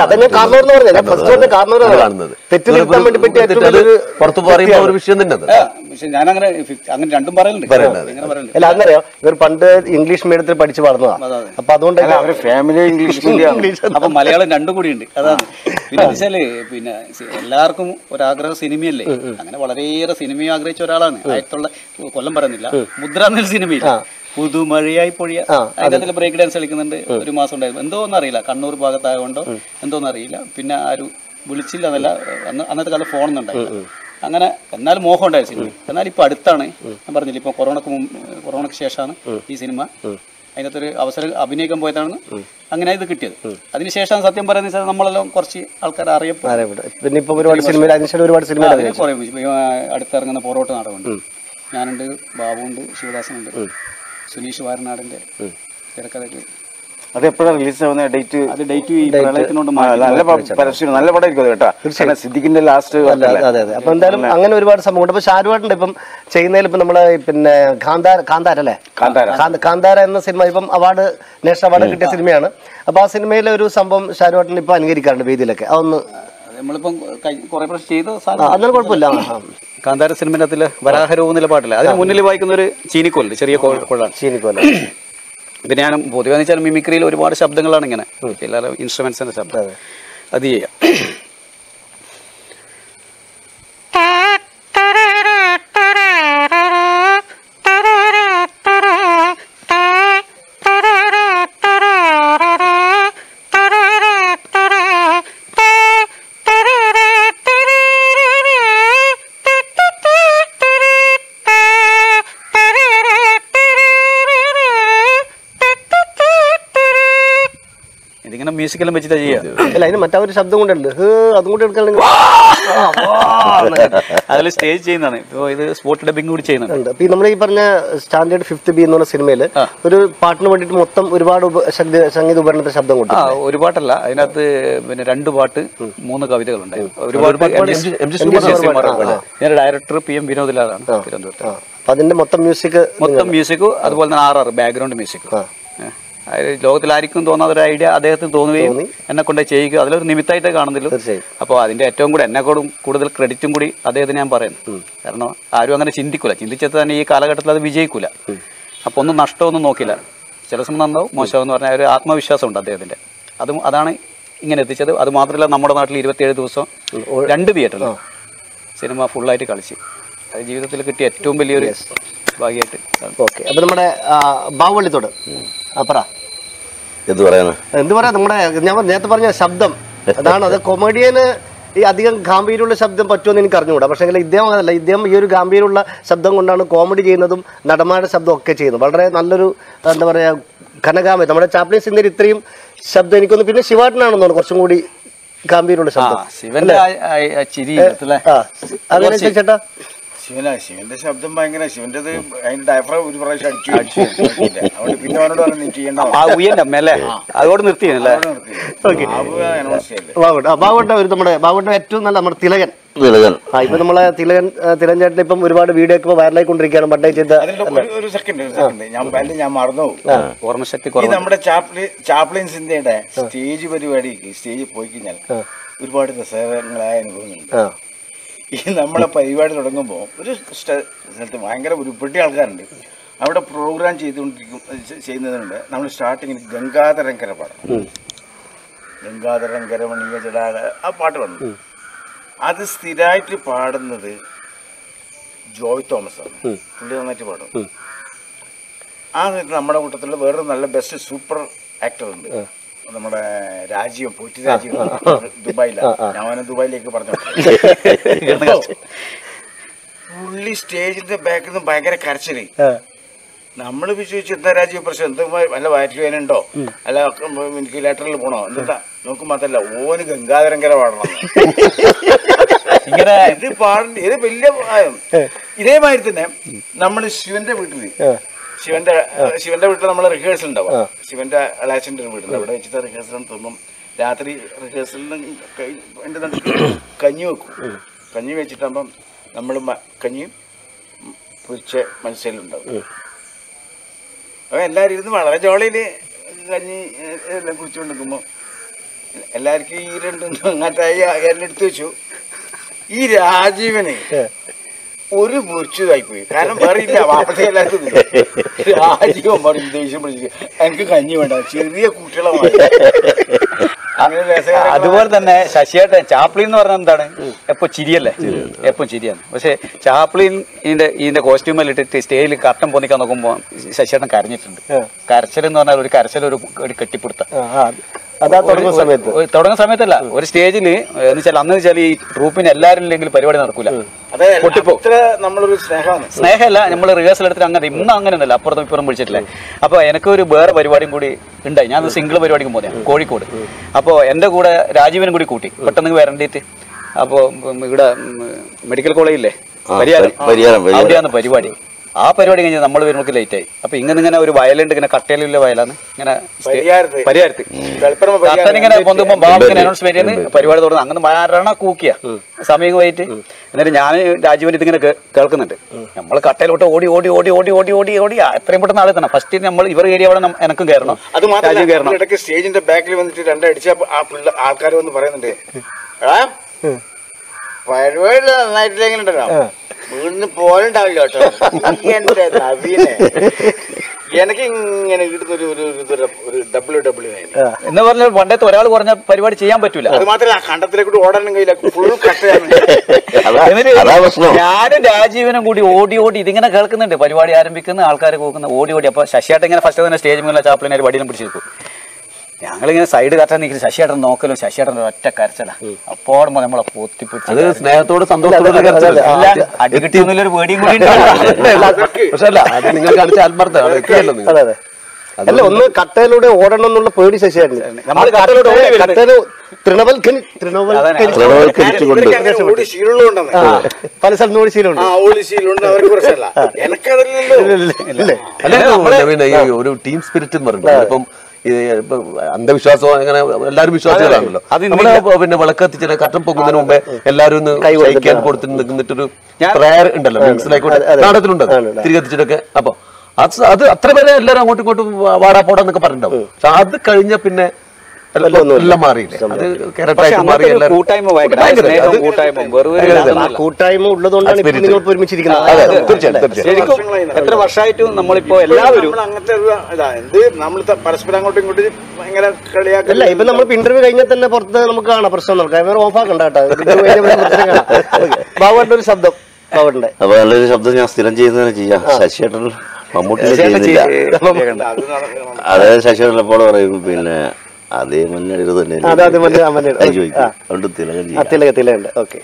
പുറത്ത് പറയുമ്പോൾ ഒരു വിഷയം തന്നെ അത്. ഞാൻ അങ്ങനെ അങ്ങനെ രണ്ടും പറയലുണ്ട്. അല്ല, അങ്ങനെയോ ഇവർ പണ്ട് ഇംഗ്ലീഷ് മീഡിയത്തിൽ പഠിച്ചു വളർന്നതാണ്. അപ്പൊ അതുകൊണ്ട് അവര് ഫാമിലി ഇംഗ്ലീഷ് മീഡിയം, അപ്പൊ മലയാളം രണ്ടും കൂടി ഉണ്ട്. അതാണ് പിന്നെ വെച്ചാല് പിന്നെ എല്ലാവർക്കും ഒരാഗ്രഹം സിനിമയല്ലേ. അങ്ങനെ വളരെയേറെ സിനിമയെ ആഗ്രഹിച്ച ഒരാളാണ്. ആയിരത്തുള്ള കൊല്ലം പറയുന്നില്ല, മുദ്ര എന്നൊരു സിനിമയിൽ പുതുമഴയായി പൊഴിയ അതിനകത്തിൽ ബ്രേക്ക് ഡാൻസ് കളിക്കുന്നുണ്ട്. ഒരു മാസം ഉണ്ടായിരുന്നു. എന്തോന്നും അറിയില്ല, കണ്ണൂർ ഭാഗത്തായതുകൊണ്ടോ എന്തോന്നും അറിയില്ല. പിന്നെ ആരും വിളിച്ചില്ല എന്നല്ല, അന്ന് അന്നത്തെ കാലം ഫോണൊന്നും ഉണ്ടായില്ല. അങ്ങനെ എന്നാലും മോഹം ഉണ്ടായിരുന്നു സിനിമ. എന്നാൽ ഇപ്പൊ അടുത്താണ് ഞാൻ പറഞ്ഞില്ല, ഇപ്പൊ കൊറോണക്ക് മുമ്പ് കൊറോണക്ക് ശേഷമാണ് ഈ സിനിമ അതിനകത്തൊരു അവസരം അഭിനയിക്കാൻ പോയതാണെന്ന് അങ്ങനെ ഇത് കിട്ടിയത്. അതിനുശേഷം സത്യം പറയുന്ന വെച്ചാൽ നമ്മളെല്ലാം കുറച്ച് ആൾക്കാർ അറിയപ്പെടും. അടുത്തിറങ്ങുന്ന പൊറോട്ട നാടകമുണ്ട്, ഞാനുണ്ട്, ബാബുണ്ട്, ശിവദാസനുണ്ട്, സുനീഷ് വാരനാടിന്റെ തിരക്കഥയ്ക്ക്. അത് എപ്പോഴാണ് റിലീസ് ആവുന്ന ഡേറ്റ്? അത് ഡേറ്റ് ഈ പ്രളയത്തിനോട് നല്ല പരസ്യം നല്ല പടമായിരിക്കും കേട്ടോ. സിദ്ദിഖിന്റെ ലാസ്റ്റ്. അതെ അതെ. അപ്പൊ എന്തായാലും അങ്ങനെ ഒരുപാട് സംഭവമുണ്ട്. ഇപ്പൊ ഷാരുഖാട്ടുണ്ട് ഇപ്പം ചെയ്യുന്നതിൽ ഇപ്പം നമ്മള് പിന്നെ കാന്താര കാന്താര അല്ലേ കാന്താര എന്ന സിനിമ ഇപ്പം അവാർഡ് നാഷണൽ അവാർഡ് കിട്ടിയ സിനിമയാണ്. അപ്പൊ ആ സിനിമയിലെ ഒരു സംഭവം ഷാരുഖാട്ടൻ ഇപ്പൊ അനുകരിക്കാറുണ്ട് വേദിയിലൊക്കെ. അതൊന്ന് നമ്മളിപ്പം കുറെ പ്രാവശ്യം ചെയ്ത അന്നേരം കുഴപ്പമില്ല. കാന്താര സിനിമയിലെ വരാഹരവും എന്നുള്ള പാട്ടില്ല, അതിന് മുന്നിൽ വായിക്കുന്ന ഒരു ചീനിക്കോല്, ചെറിയ കൊള്ളാണ് ചീനിക്കോല. പിന്നെ ഞാൻ പൊതുവെ വെച്ചാൽ മിമിക്രിയിൽ ഒരുപാട് ശബ്ദങ്ങളാണ് ഇങ്ങനെ, എല്ലാ ഇൻസ്ട്രുമെന്റ്സിന്റെ ശബ്ദം അത് ചെയ്യാം. മ്യൂസിക്കെല്ലാം വെച്ചിട്ടാ ചെയ്യാം. അല്ല അതിന് മറ്റേ ഒരു ശബ്ദം കൊണ്ടല്ലേ ഹേ അതും കൂടി എടുക്കണമെങ്കിൽ അതിൽ സ്റ്റേജ് ചെയ്യുന്നതാണ്. ഇപ്പോൾ ഇത് സ്പോട്ട് ഡബിങ് കൂടി ചെയ്യുന്നുണ്ട്. അപ്പൊ നമ്മൾ ഈ പറഞ്ഞ സ്റ്റാൻഡേർഡ് ഫിഫ്ത്ത് ബി എന്ന് പറഞ്ഞ സിനിമയിൽ ഒരു പാട്ടിന് വേണ്ടിയിട്ട് മൊത്തം ഒരുപാട് സംഗീത ഉപകരണത്തിന്റെ ശബ്ദം കൊടുത്തു. ആ ഒരു പാട്ടല്ല, അതിനകത്ത് പിന്നെ രണ്ട് പാട്ട് മൂന്ന് കവിതകളുണ്ടായിരുന്നു. ഒരുപാട് ഞാൻ ഡയറക്ടർ പി എം വിനോദിലാണ് തിരുവനന്തപുരത്ത്. അതിന്റെ മൊത്തം മ്യൂസിക് മൊത്തം മ്യൂസിക് അതുപോലെ തന്നെ ആർ ആർ ബാക്ക്ഗ്രൗണ്ട് മ്യൂസിക്. ലോകത്തിൽ ആർക്കും തോന്നാത്ത ഒരു ഐഡിയ അദ്ദേഹത്തിന് തോന്നുകയും എന്നെ കൊണ്ട് ചെയ്യിക്കുക, അതിലൊരു നിമിത്തമായിട്ടേ കാണുന്നില്ല. അപ്പോൾ അതിന്റെ ഏറ്റവും കൂടി എന്നെക്കൂടും കൂടുതൽ ക്രെഡിറ്റും കൂടി അദ്ദേഹത്തിന് ഞാൻ പറയുന്നു. കാരണം ആരും അങ്ങനെ ചിന്തിക്കൂല, ചിന്തിച്ചത് തന്നെ ഈ കാലഘട്ടത്തിൽ അത് വിജയിക്കൂല. അപ്പോൾ ഒന്നും നഷ്ടമൊന്നും നോക്കില്ല, ചില സമയം നന്നാവും മോശം എന്ന് പറഞ്ഞാൽ ഒരു ആത്മവിശ്വാസം ഉണ്ട് അദ്ദേഹത്തിന്റെ. അതും അതാണ് ഇങ്ങനെ എത്തിച്ചത്. അത് മാത്രമല്ല നമ്മുടെ നാട്ടിൽ ഇരുപത്തിയേഴ് ദിവസം രണ്ട് തിയേറ്ററിൽ സിനിമ ഫുള്ളായിട്ട് കളിച്ച് അത് ജീവിതത്തിൽ കിട്ടിയ ഏറ്റവും വലിയൊരു ഭാഗ്യമായിട്ട്. ഓക്കെ, അപ്പൊ നമ്മുടെ ബാവള്ളിത്തോട് പറ എന്ത് പറയാനാ എന്ത് പറയാ നമ്മുടെ ഞാൻ നേരത്തെ പറഞ്ഞ ശബ്ദം അതാണ്. അത് കൊമേഡിയന് ഈ അധികം ഗാംഭീര്യമുള്ള ശബ്ദം പറ്റുമെന്ന് എനിക്ക് അറിഞ്ഞുകൂടാ. പക്ഷേ ഇദ്ദേഹം അതല്ല, ഇദ്ദേഹം ഈ ഒരു ഗാംഭീര്യമുള്ള ശബ്ദം കൊണ്ടാണ് കോമഡി ചെയ്യുന്നതും നടന്മാരുടെ ശബ്ദം ഒക്കെ ചെയ്യുന്നത്. വളരെ നല്ലൊരു എന്താ പറയാ ഘനഗാമി. നമ്മുടെ ചാപ്ലിൻ സിംഗർ ഇത്രയും ശബ്ദം എനിക്കൊന്ന് പിന്നെ ശിവാട്ടനാണെന്ന് തോന്നുന്നു കുറച്ചും കൂടി ഗാംഭീര്യമുള്ള ശബ്ദം. അങ്ങനെ ചേട്ടാ ശിവന ശിവന്റെ ശബ്ദം ഭയങ്കര ശിവന്റെ അതിന്റെ ഡയഫ്രം ഒരു പ്രാവശ്യം അടിച്ചു അതുകൊണ്ട് പിന്നെ അവനോട് പറഞ്ഞു ചെയ്യണ്ട അതോട് നിർത്തിയല്ലേ. ബാബുട്ട ഒരു നമ്മുടെ ബാബുട്ട ഏറ്റവും നല്ല നമ്മുടെ തിലകൻ തിലകൻ ആ ഇപ്പൊ നമ്മളെ തിലകൻ തിലകൻ ചേട്ടൻ ഇപ്പം ഒരുപാട് വീഡിയോ ഒക്കെ വൈറലായിക്കൊണ്ടിരിക്കുകയാണ്. ബഡ്ഡേ ചെയ്ത ഒരു സെക്കൻഡ് ഒരു സെക്കൻഡ് ഞാൻ ഞാൻ മറന്നു ഓർമ്മശക്തി. നമ്മുടെ ചാപ്ലി ചാപ്ലിൻ സിന്ധ്യയുടെ സ്റ്റേജ് പരിപാടിക്ക് സ്റ്റേജിൽ പോയി കഴിഞ്ഞാൽ ഒരുപാട് രസകരങ്ങളായ അനുഭവങ്ങളുണ്ട്. ഈ നമ്മളെ പരിപാടി തുടങ്ങുമ്പോൾ ഒരു സ്ഥലത്ത് ഭയങ്കര ഉരുപ്പെട്ടി ആൾക്കാരുണ്ട്. അവിടെ പ്രോഗ്രാം ചെയ്തുകൊണ്ടിരിക്കും ചെയ്യുന്നതുകൊണ്ട് നമ്മൾ സ്റ്റാർട്ടിങ്ങിന് ഗംഗാധരങ്കര പാടണം. ഗംഗാധരങ്കര മണിയ ജടാക ആ പാട്ട് പാടുന്നു. അത് സ്ഥിരമായിട്ട് പാടുന്നത് ജോയ് തോമസ് ആണ്. പുള്ളി നന്നായിട്ട് പാടും. ആ സമയത്ത് നമ്മുടെ കൂട്ടത്തിൽ വേറൊരു നല്ല ബെസ്റ്റ് സൂപ്പർ ആക്ടർ ഉണ്ട്, നമ്മുടെ രാജ്യം പോറ്റി രാജ്യം ദുബായിലാണ്. ഞാൻ ദുബായിലേക്ക് പറഞ്ഞു. പുള്ളി സ്റ്റേജിന്റെ ബാക്കിൽ നിന്ന് ഭയങ്കര കരച്ചില്. നമ്മൾ വിശ്വസിച്ച് എന്താ രാജ്യം പ്രശ്നം, എന്താ വല്ല വയറ്റുവേനുണ്ടോ അല്ല എനിക്ക് ലെറ്ററിൽ പോണോ എന്താ നോക്കുമ്പോ അതല്ല ഓന് ഗംഗാധരങ്കര പാടണം. ഇങ്ങനെ ഇത് പാട ഇത് വലിയ ഇതേമാതിരി തന്നെ നമ്മൾ ശിവന്റെ വീട്ടില് ശിവന്റെ ശിവന്റെ വീട്ടിൽ നമ്മൾ റിഹേഴ്സൽ ഉണ്ടാവും. ശിവന്റെ അളാച്ചന്റെ വീട്ടിൽ അവിടെ വെച്ചിട്ട് റിഹേഴ്സൽ തോന്നും. രാത്രി റിഹേഴ്സലിന് എൻ്റെ കഞ്ഞി വെക്കും. കഞ്ഞി വെച്ചിട്ടാകുമ്പം നമ്മൾ കഞ്ഞിയും പൊരിച്ച മത്സ്യമുണ്ടാവും. അപ്പം എല്ലാവരും ഇരുന്ന് വളരെ ജോളിയിൽ കഞ്ഞി എല്ലാം കുടിച്ചുകൊണ്ട് നിൽക്കുമ്പോൾ എല്ലാവർക്കും ഈ രണ്ടും അങ്ങനത്തായി എല്ലാം എടുത്തു വെച്ചു. ഈ രാജീവന് ഒരു പൊരിച്ചതായി പോയി. കാരണം പറയില്ല വാപ്പത്തെ എല്ലാവർക്കും രാജീവൻ പറയും ദേഷ്യം പിടിച്ചു എനിക്ക് കഞ്ഞി വേണ്ട ചെറിയ കുട്ടികളെ. അതുപോലെ തന്നെ ശശിയേട്ടൻ ചാപ്ലിൻ എന്ന് പറഞ്ഞാൽ എന്താണ് എപ്പോ ചിരിയല്ലേ, എപ്പം ചിരിയാണ്. പക്ഷെ ചാപ്ലിൻ ഇതിന്റെ ഇതിന്റെ കോസ്റ്റ്യൂമെല്ലാം ഇട്ടിട്ട് സ്റ്റേജിൽ കട്ടൻ പൊന്നിക്കാൻ നോക്കുമ്പോൾ ശശിയേട്ടൻ കരഞ്ഞിട്ടുണ്ട്. കരച്ചൽ എന്ന് പറഞ്ഞാൽ ഒരു കരച്ചൽ ഒരു ഒരു കെട്ടിപ്പിടുത്തം തുടങ്ങുന്ന സമയത്തല്ല, ഒരു സ്റ്റേജില് എന്ന് വെച്ചാൽ അന്ന് വെച്ചാൽ ഈ ട്രൂപ്പിന് എല്ലാവരും ഇല്ലെങ്കിൽ പരിപാടി നടക്കൂല. പൊട്ടിപ്പോ നമ്മളൊരു സ്നേഹമാണ് സ്നേഹമല്ല നമ്മൾ റിഹേഴ്സൽ എടുത്തിട്ട് അങ്ങനെ ഇന്ന് അങ്ങനെ ഒന്നല്ല, അപ്പുറത്തും ഇപ്പുറം വിളിച്ചിട്ടില്ലേ. അപ്പൊ എനിക്ക് ഒരു വേറെ പരിപാടിയും കൂടി ഉണ്ടായി. ഞാൻ സിംഗിൾ പരിപാടിക്ക് പോകുന്നത് കോഴിക്കോട്. അപ്പോൾ എൻ്റെ കൂടെ രാജീവനും കൂടി കൂട്ടി പെട്ടെന്ന് വരണ്ടിട്ട്. അപ്പോൾ ഇവിടെ മെഡിക്കൽ കോളേജില്ലേ പരിയാരം, അവിടെയാണ് പരിപാടി. ആ പരിപാടി കഴിഞ്ഞാൽ നമ്മൾ വരുമ്പോൾ ലേറ്റ് ആയി. അപ്പൊ ഇങ്ങനെ ഇങ്ങനെ ഒരു വയലുണ്ട്, ഇങ്ങനെ കട്ടയിലുള്ള വയലാണ്, ഇങ്ങനെ പരിഹാരത്ത് ഇങ്ങനെ പൊന്തുമ്പോൾ ബാബുക്കിന് അനൗൺസ്മെന്റ് ചെയ്യുന്നത് പരിപാടി തുടർന്ന് അങ്ങനെ മരണ കൂക്കിയ സമയം പോയിട്ട്. എന്നിട്ട് ഞാൻ രാജീവൻ ഇതിങ്ങനെ കേൾക്കുന്നുണ്ട്. നമ്മൾ കട്ടയിലോട്ട് ഓടി ഓടി ഓടി ഓടി ഓടി ഓടി ഓടി എത്രയും പെട്ടെന്ന് ആളെ തന്നെ ഫസ്റ്റ് നമ്മൾ ഇവർ കയറി അവിടെ എനക്കും കയറണം, രാജീവ് കയറണം. ഇടയ്ക്ക് സ്റ്റേജിന്റെ ബാക്കിൽ വന്നിട്ട് രണ്ടടിച്ചപ്പോ ആ പിള്ളേർ ആൾക്കാർ വന്ന് പറയുന്നുണ്ട് പരിപാടി നന്നായിട്ടില്ലെങ്കിലുണ്ടല്ലോ വീടിന് പോലുണ്ടാവില്ല കേട്ടോ. എന്റെ നവീനെ എനിക്ക് ഇങ്ങനെ കിട്ടുന്നൊരു ഒരു ഡബ്ല്യു ഡബ്ല്യു എന്ന് പറഞ്ഞാൽ പണ്ടത്തെ ഒരാൾ പറഞ്ഞ പരിപാടി ചെയ്യാൻ പറ്റൂല. അത് മാത്രമല്ല കണ്ടത്തിലേക്ക് ഓടാനും കഴിയില്ല, ഫുൾ കട്ടയാണ്. ഞാനും രാജീവനും കൂടി ഓടി ഓടി ഇതിങ്ങനെ കേൾക്കുന്നുണ്ട്. പരിപാടി ആരംഭിക്കുന്ന ആൾക്കാർ കൂക്കുന്ന ഓടി ഓടി. അപ്പൊ ശശിയേട്ടൻ ഇങ്ങനെ ഫസ്റ്റ് തന്നെ സ്റ്റേജ് മുന്നിൽ ചാപ്ലിനെ ഒരു വടിയിലും പിടിച്ചിരിക്കും. ഞങ്ങളിങ്ങനെ സൈഡ് കറക്റ്റാൻ നിൽക്കുന്നത്, ശശിയേട്ടൻ നോക്കലും ശശിയേട്ടൻ ഒറ്റ കരച്ചല. അപ്പോടുമ്പോ നമ്മളെ പൊത്തിപ്പിടിച്ച് സ്നേഹത്തോട് സന്തോഷത്തോടെ അടികിട്ടിയൊന്നുമില്ലൊരു പേടിയും കൂടി. പക്ഷെ അല്ല അത് നിങ്ങൾ കാണിച്ച ആത്മാർത്ഥ. അല്ല ഒന്ന് കട്ടയിലൂടെ ഓടണം എന്നുള്ള പേടി ശശിയായിരുന്നു. നമ്മൾ കട്ടയിലൂടെ തൃണവൽക്കരി തൃണവൽക്കരിച്ചുകൊണ്ട് പല സ്ഥലത്തും ഓടി ശീലമുണ്ട്. ഒരു ടീം സ്പിരിറ്റ് എന്ന് പറഞ്ഞിട്ടുണ്ട്. ഇപ്പം ഇപ്പൊ അന്ധവിശ്വാസം അങ്ങനെ എല്ലാവരും വിശ്വാസികളാണല്ലോ. നമ്മള് പിന്നെ വിളക്കത്തിച്ച് കട്ടം പൊങ്ങുന്നതിന് മുമ്പേ എല്ലാവരും ഒന്ന് കഴിക്കാൻ കൊടുത്തിട്ട് നിന്നിട്ടൊരു പ്രയർ ഉണ്ടല്ലോ, മനസ്സിലായിക്കോട്ടെ, നാടകത്തിലുണ്ട് തിരികെ എത്തിച്ചിട്ടൊക്കെ. അപ്പൊ അത് അത് അത്ര പേരെ എല്ലാവരും അങ്ങോട്ടും ഇങ്ങോട്ടും വാടാ പോടാന്നൊക്കെ പറഞ്ഞിട്ടുണ്ടാവും. പക്ഷെ അത് കഴിഞ്ഞ പിന്നെ എല്ലാം മാറിയില്ലേ, അത് ക്യാരക്ടറായിട്ട് മാറി. കൂട്ടായ്മ ഉള്ളതുകൊണ്ടാണ് നിങ്ങൾ ഒരുമിച്ചിരിക്കുന്നത്. എത്ര വർഷമായിട്ടും നമ്മളിപ്പോ എല്ലാവരും നമ്മൾ പരസ്പരം അങ്ങോട്ടും ഇങ്ങോട്ടും ഭയങ്കര കളിയാക്കല്ല. അല്ല ഇപ്പൊ നമ്മളിപ്പോ ഇന്റർവ്യൂ കഴിഞ്ഞാൽ തന്നെ പുറത്ത് നമുക്ക് കാണാം പ്രശ്നം നോക്കാം, ഓഫ് ആക്കണ്ട കേട്ടോ. ബാബുവിന്റെ ഒരു ശബ്ദം, ബാബുവിന്റെ അപ്പൊ നല്ലൊരു ശബ്ദം ഞാൻ സ്ഥിരം ചെയ്യുന്നതിന് ചെയ്യാം. ശശിയേട്ടൻ മമ്മൂട്ടി ചെയ്യുന്നില്ല. അതായത് ശശിയേട്ടൻ എപ്പോഴും പറയും പിന്നെ അതേ മഞ്ഞ തന്നെ അതുകൊണ്ട് തിലകം തിലകത്തിലുണ്ട്. ഓക്കെ,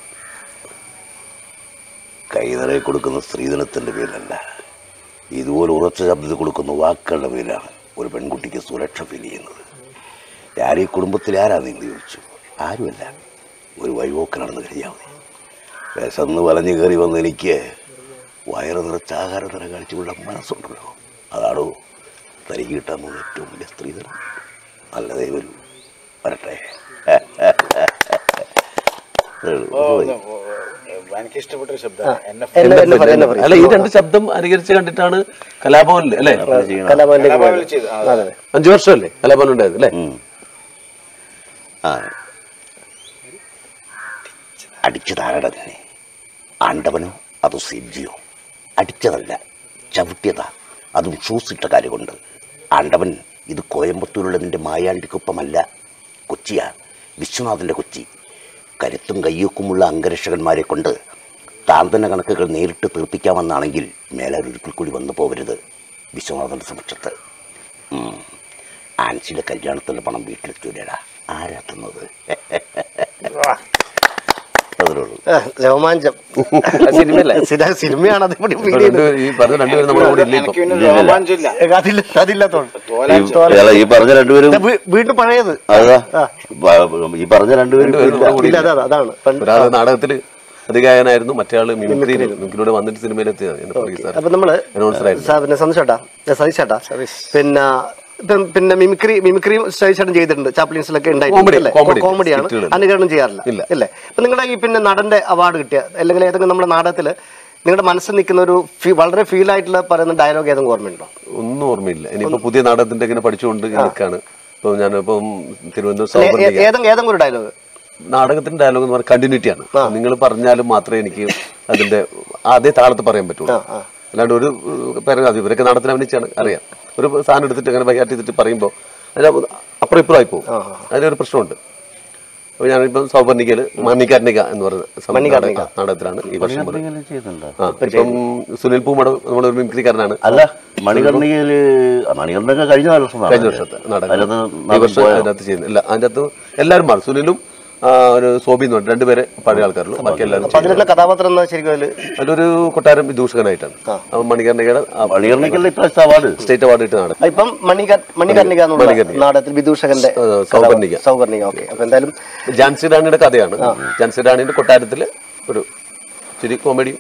കൈനിറയെ കൊടുക്കുന്ന സ്ത്രീധനത്തിന്റെ പേരിലല്ല, ഇതുപോലെ ഉറച്ച ശബ്ദത്തിൽ കൊടുക്കുന്ന വാക്കുകളുടെ പേരിലാണ് ഒരു പെൺകുട്ടിക്ക് സുരക്ഷ ഫീൽ ചെയ്യുന്നത്. ആരെ കുടുംബത്തിൽ ആരാന്ന് എന്ന് ചോദിച്ചു, ആരുമല്ല, ഒരു വഴിപോക്കനാണെന്ന് കരുതിയാൽ മതി. വിശന്ന് വലഞ്ഞു കയറി വന്ന് എനിക്ക് വയറ് നിറച്ച് ആഹാരം നിറ കാഴ്ചയുള്ള മനസ്സുണ്ടല്ലോ, അതാണോ തനിക്ക് കിട്ടാൻ പോകുന്ന ഏറ്റവും വലിയ സ്ത്രീധനം. നല്ലതേ വരൂ, വരട്ടെ. എനിക്ക് ഇഷ്ടപ്പെട്ടൊരു ശബ്ദം. അല്ല ഈ രണ്ട് ശബ്ദം അനുകരിച്ച് കണ്ടിട്ടാണ് കലാഭവനിൽ അല്ലേ, അഞ്ചു വർഷമല്ലേ കലാഭവൻ ഉണ്ടായത് അല്ലേ? ആ അടിച്ചതാരട തന്നെ, ആണ്ടവനോ അതോ സിജിയോ? അടിച്ചതല്ല, ചവിട്ടിയതാ, അതും ഷൂസ് ഇട്ട കാര്യം കൊണ്ട്. ആണ്ടവൻ ഇത് കോയമ്പത്തൂരുള്ള നിന്റെ മായാണ്ടിക്കൊപ്പമല്ല, കൊച്ചിയാ, വിശ്വനാഥൻ്റെ കൊച്ചി. കരുത്തും കയ്യൊക്കുമുള്ള അംഗരക്ഷകന്മാരെ കൊണ്ട് താൻ തന്നെ കണക്കുകൾ നേരിട്ട് തീർപ്പിക്കാമെന്നാണെങ്കിൽ മേലാരൊരിക്കൽ കൂടി വന്നു പോകരുത് വിശ്വനാഥൻ്റെ സമക്ഷത്ത്. ആൻസിയുടെ കല്യാണത്തിൻ്റെ പണം വീട്ടിലെത്തൂലേടാ, ആരാട്ടുന്നത്? രോമാഞ്ചം സിനിമയാണ്. ഈ പറഞ്ഞ രണ്ടുപേരും വീണ്ടും പഴയത് ഈ പറഞ്ഞ രണ്ടുപേരും അതാണ്. നാടകത്തില് അധികായനായിരുന്നു, മറ്റേ മിമിക്രിയിൽ മിമിക്രിയുടെ വന്നിട്ട് സിനിമയിലെത്തിയത്. അപ്പൊ നമ്മള് പിന്നെ സന്തോഷേട്ടാ സതീഷേട്ടാ പിന്നെ പിന്നെ മിമിക്രി മിമിക്രിയും സതീഷേട്ടൻ ചെയ്തിട്ടുണ്ട്, ചാപ്ലിൻസിലൊക്കെ ഉണ്ടായിട്ടുണ്ട്, കോമഡിയാണ്, അനുകരണം ചെയ്യാറില്ല അല്ലേ? അപ്പൊ നിങ്ങളുടെ ഈ പിന്നെ നടന്റെ അവാർഡ് കിട്ടിയ അല്ലെങ്കിൽ ഏതെങ്കിലും നമ്മുടെ നാടകത്തില് നിങ്ങളുടെ മനസ്സിൽ നിൽക്കുന്ന ഒരു വളരെ ഫീൽ ആയിട്ടുള്ള പറയുന്ന ഡയലോഗ് ഏതെങ്കിലും ഓർമ്മയുണ്ടോ? ഒന്നും ഓർമ്മയില്ല. ഇനിയിപ്പോ പുതിയ നാടകത്തിന്റെ ഇങ്ങനെ പഠിച്ചുകൊണ്ട് നിൽക്കാണ്. ഇപ്പൊ ഞാനിപ്പം തിരുവനന്തപുരം ഏതെങ്കിലും ഒരു ഡയലോഗ്, നാടകത്തിന്റെ ഡയലോഗ് എന്ന് പറഞ്ഞാൽ കണ്ടിന്യൂറ്റിയാണ്. നിങ്ങൾ പറഞ്ഞാലും മാത്രമേ എനിക്ക് അതിന്റെ ആദ്യ താളത്ത് പറയാൻ പറ്റുള്ളൂ. അല്ലാണ്ട് ഒരു പേരങ്ങാതി ഇവരൊക്കെ നാടകത്തിന് അഭിനയിച്ചാണ് അറിയാം. ഒരു സാധനം എടുത്തിട്ട് അങ്ങനെ വൈകാട്ടി ചെയ്തിട്ട് പറയുമ്പോൾ അതിന് അപ്പുറം ഇപ്പുറമായി പോകും. അതിനൊരു പ്രശ്നമുണ്ട്. അപ്പൊ ഞാനിപ്പം സൗപർണികയില് മണികർണിക എന്ന് പറയുന്ന നാടകത്തിലാണ് ഈ വർഷം. ഇപ്പം സുനിൽ പൂമട നമ്മുടെ ഒരു മിമിക്രിക്കാരനാണ്. അല്ല മണികർണികയില് മണികർണിക കഴിഞ്ഞ കഴിഞ്ഞ വർഷത്തെ നാടകം ഈ വർഷം അതിനകത്ത് ചെയ്യുന്നില്ല. അതിൻ്റെ അകത്ത് എല്ലാവരും മാറും. സുനിലും ഒരു സോബി എന്ന് പറഞ്ഞ രണ്ടുപേരെ പഴയ ആൾക്കാരുള്ളൂ, ബാക്കി എല്ലാവരും. കഥാപാത്രം ശരിക്കും അതിലൊരു കൊട്ടാരം വിദൂഷകനായിട്ടാണ്. മണികർണികയുടെ മണികർണികയിലെ അവാർഡ് സ്റ്റേറ്റ് അവാർഡ് കിട്ടുന്നതാണ്. ഇപ്പം മണികർണിക നാടകത്തിൽ വിദൂഷകന്റെ സൗപർണിക സൗപർണിക ഓക്കെ. അപ്പൊ എന്തായാലും ഝാൻസി റാണിയുടെ കഥയാണ്. ഝാൻസി റാണിയുടെ കൊട്ടാരത്തില് ഒരു ശരി കോമഡി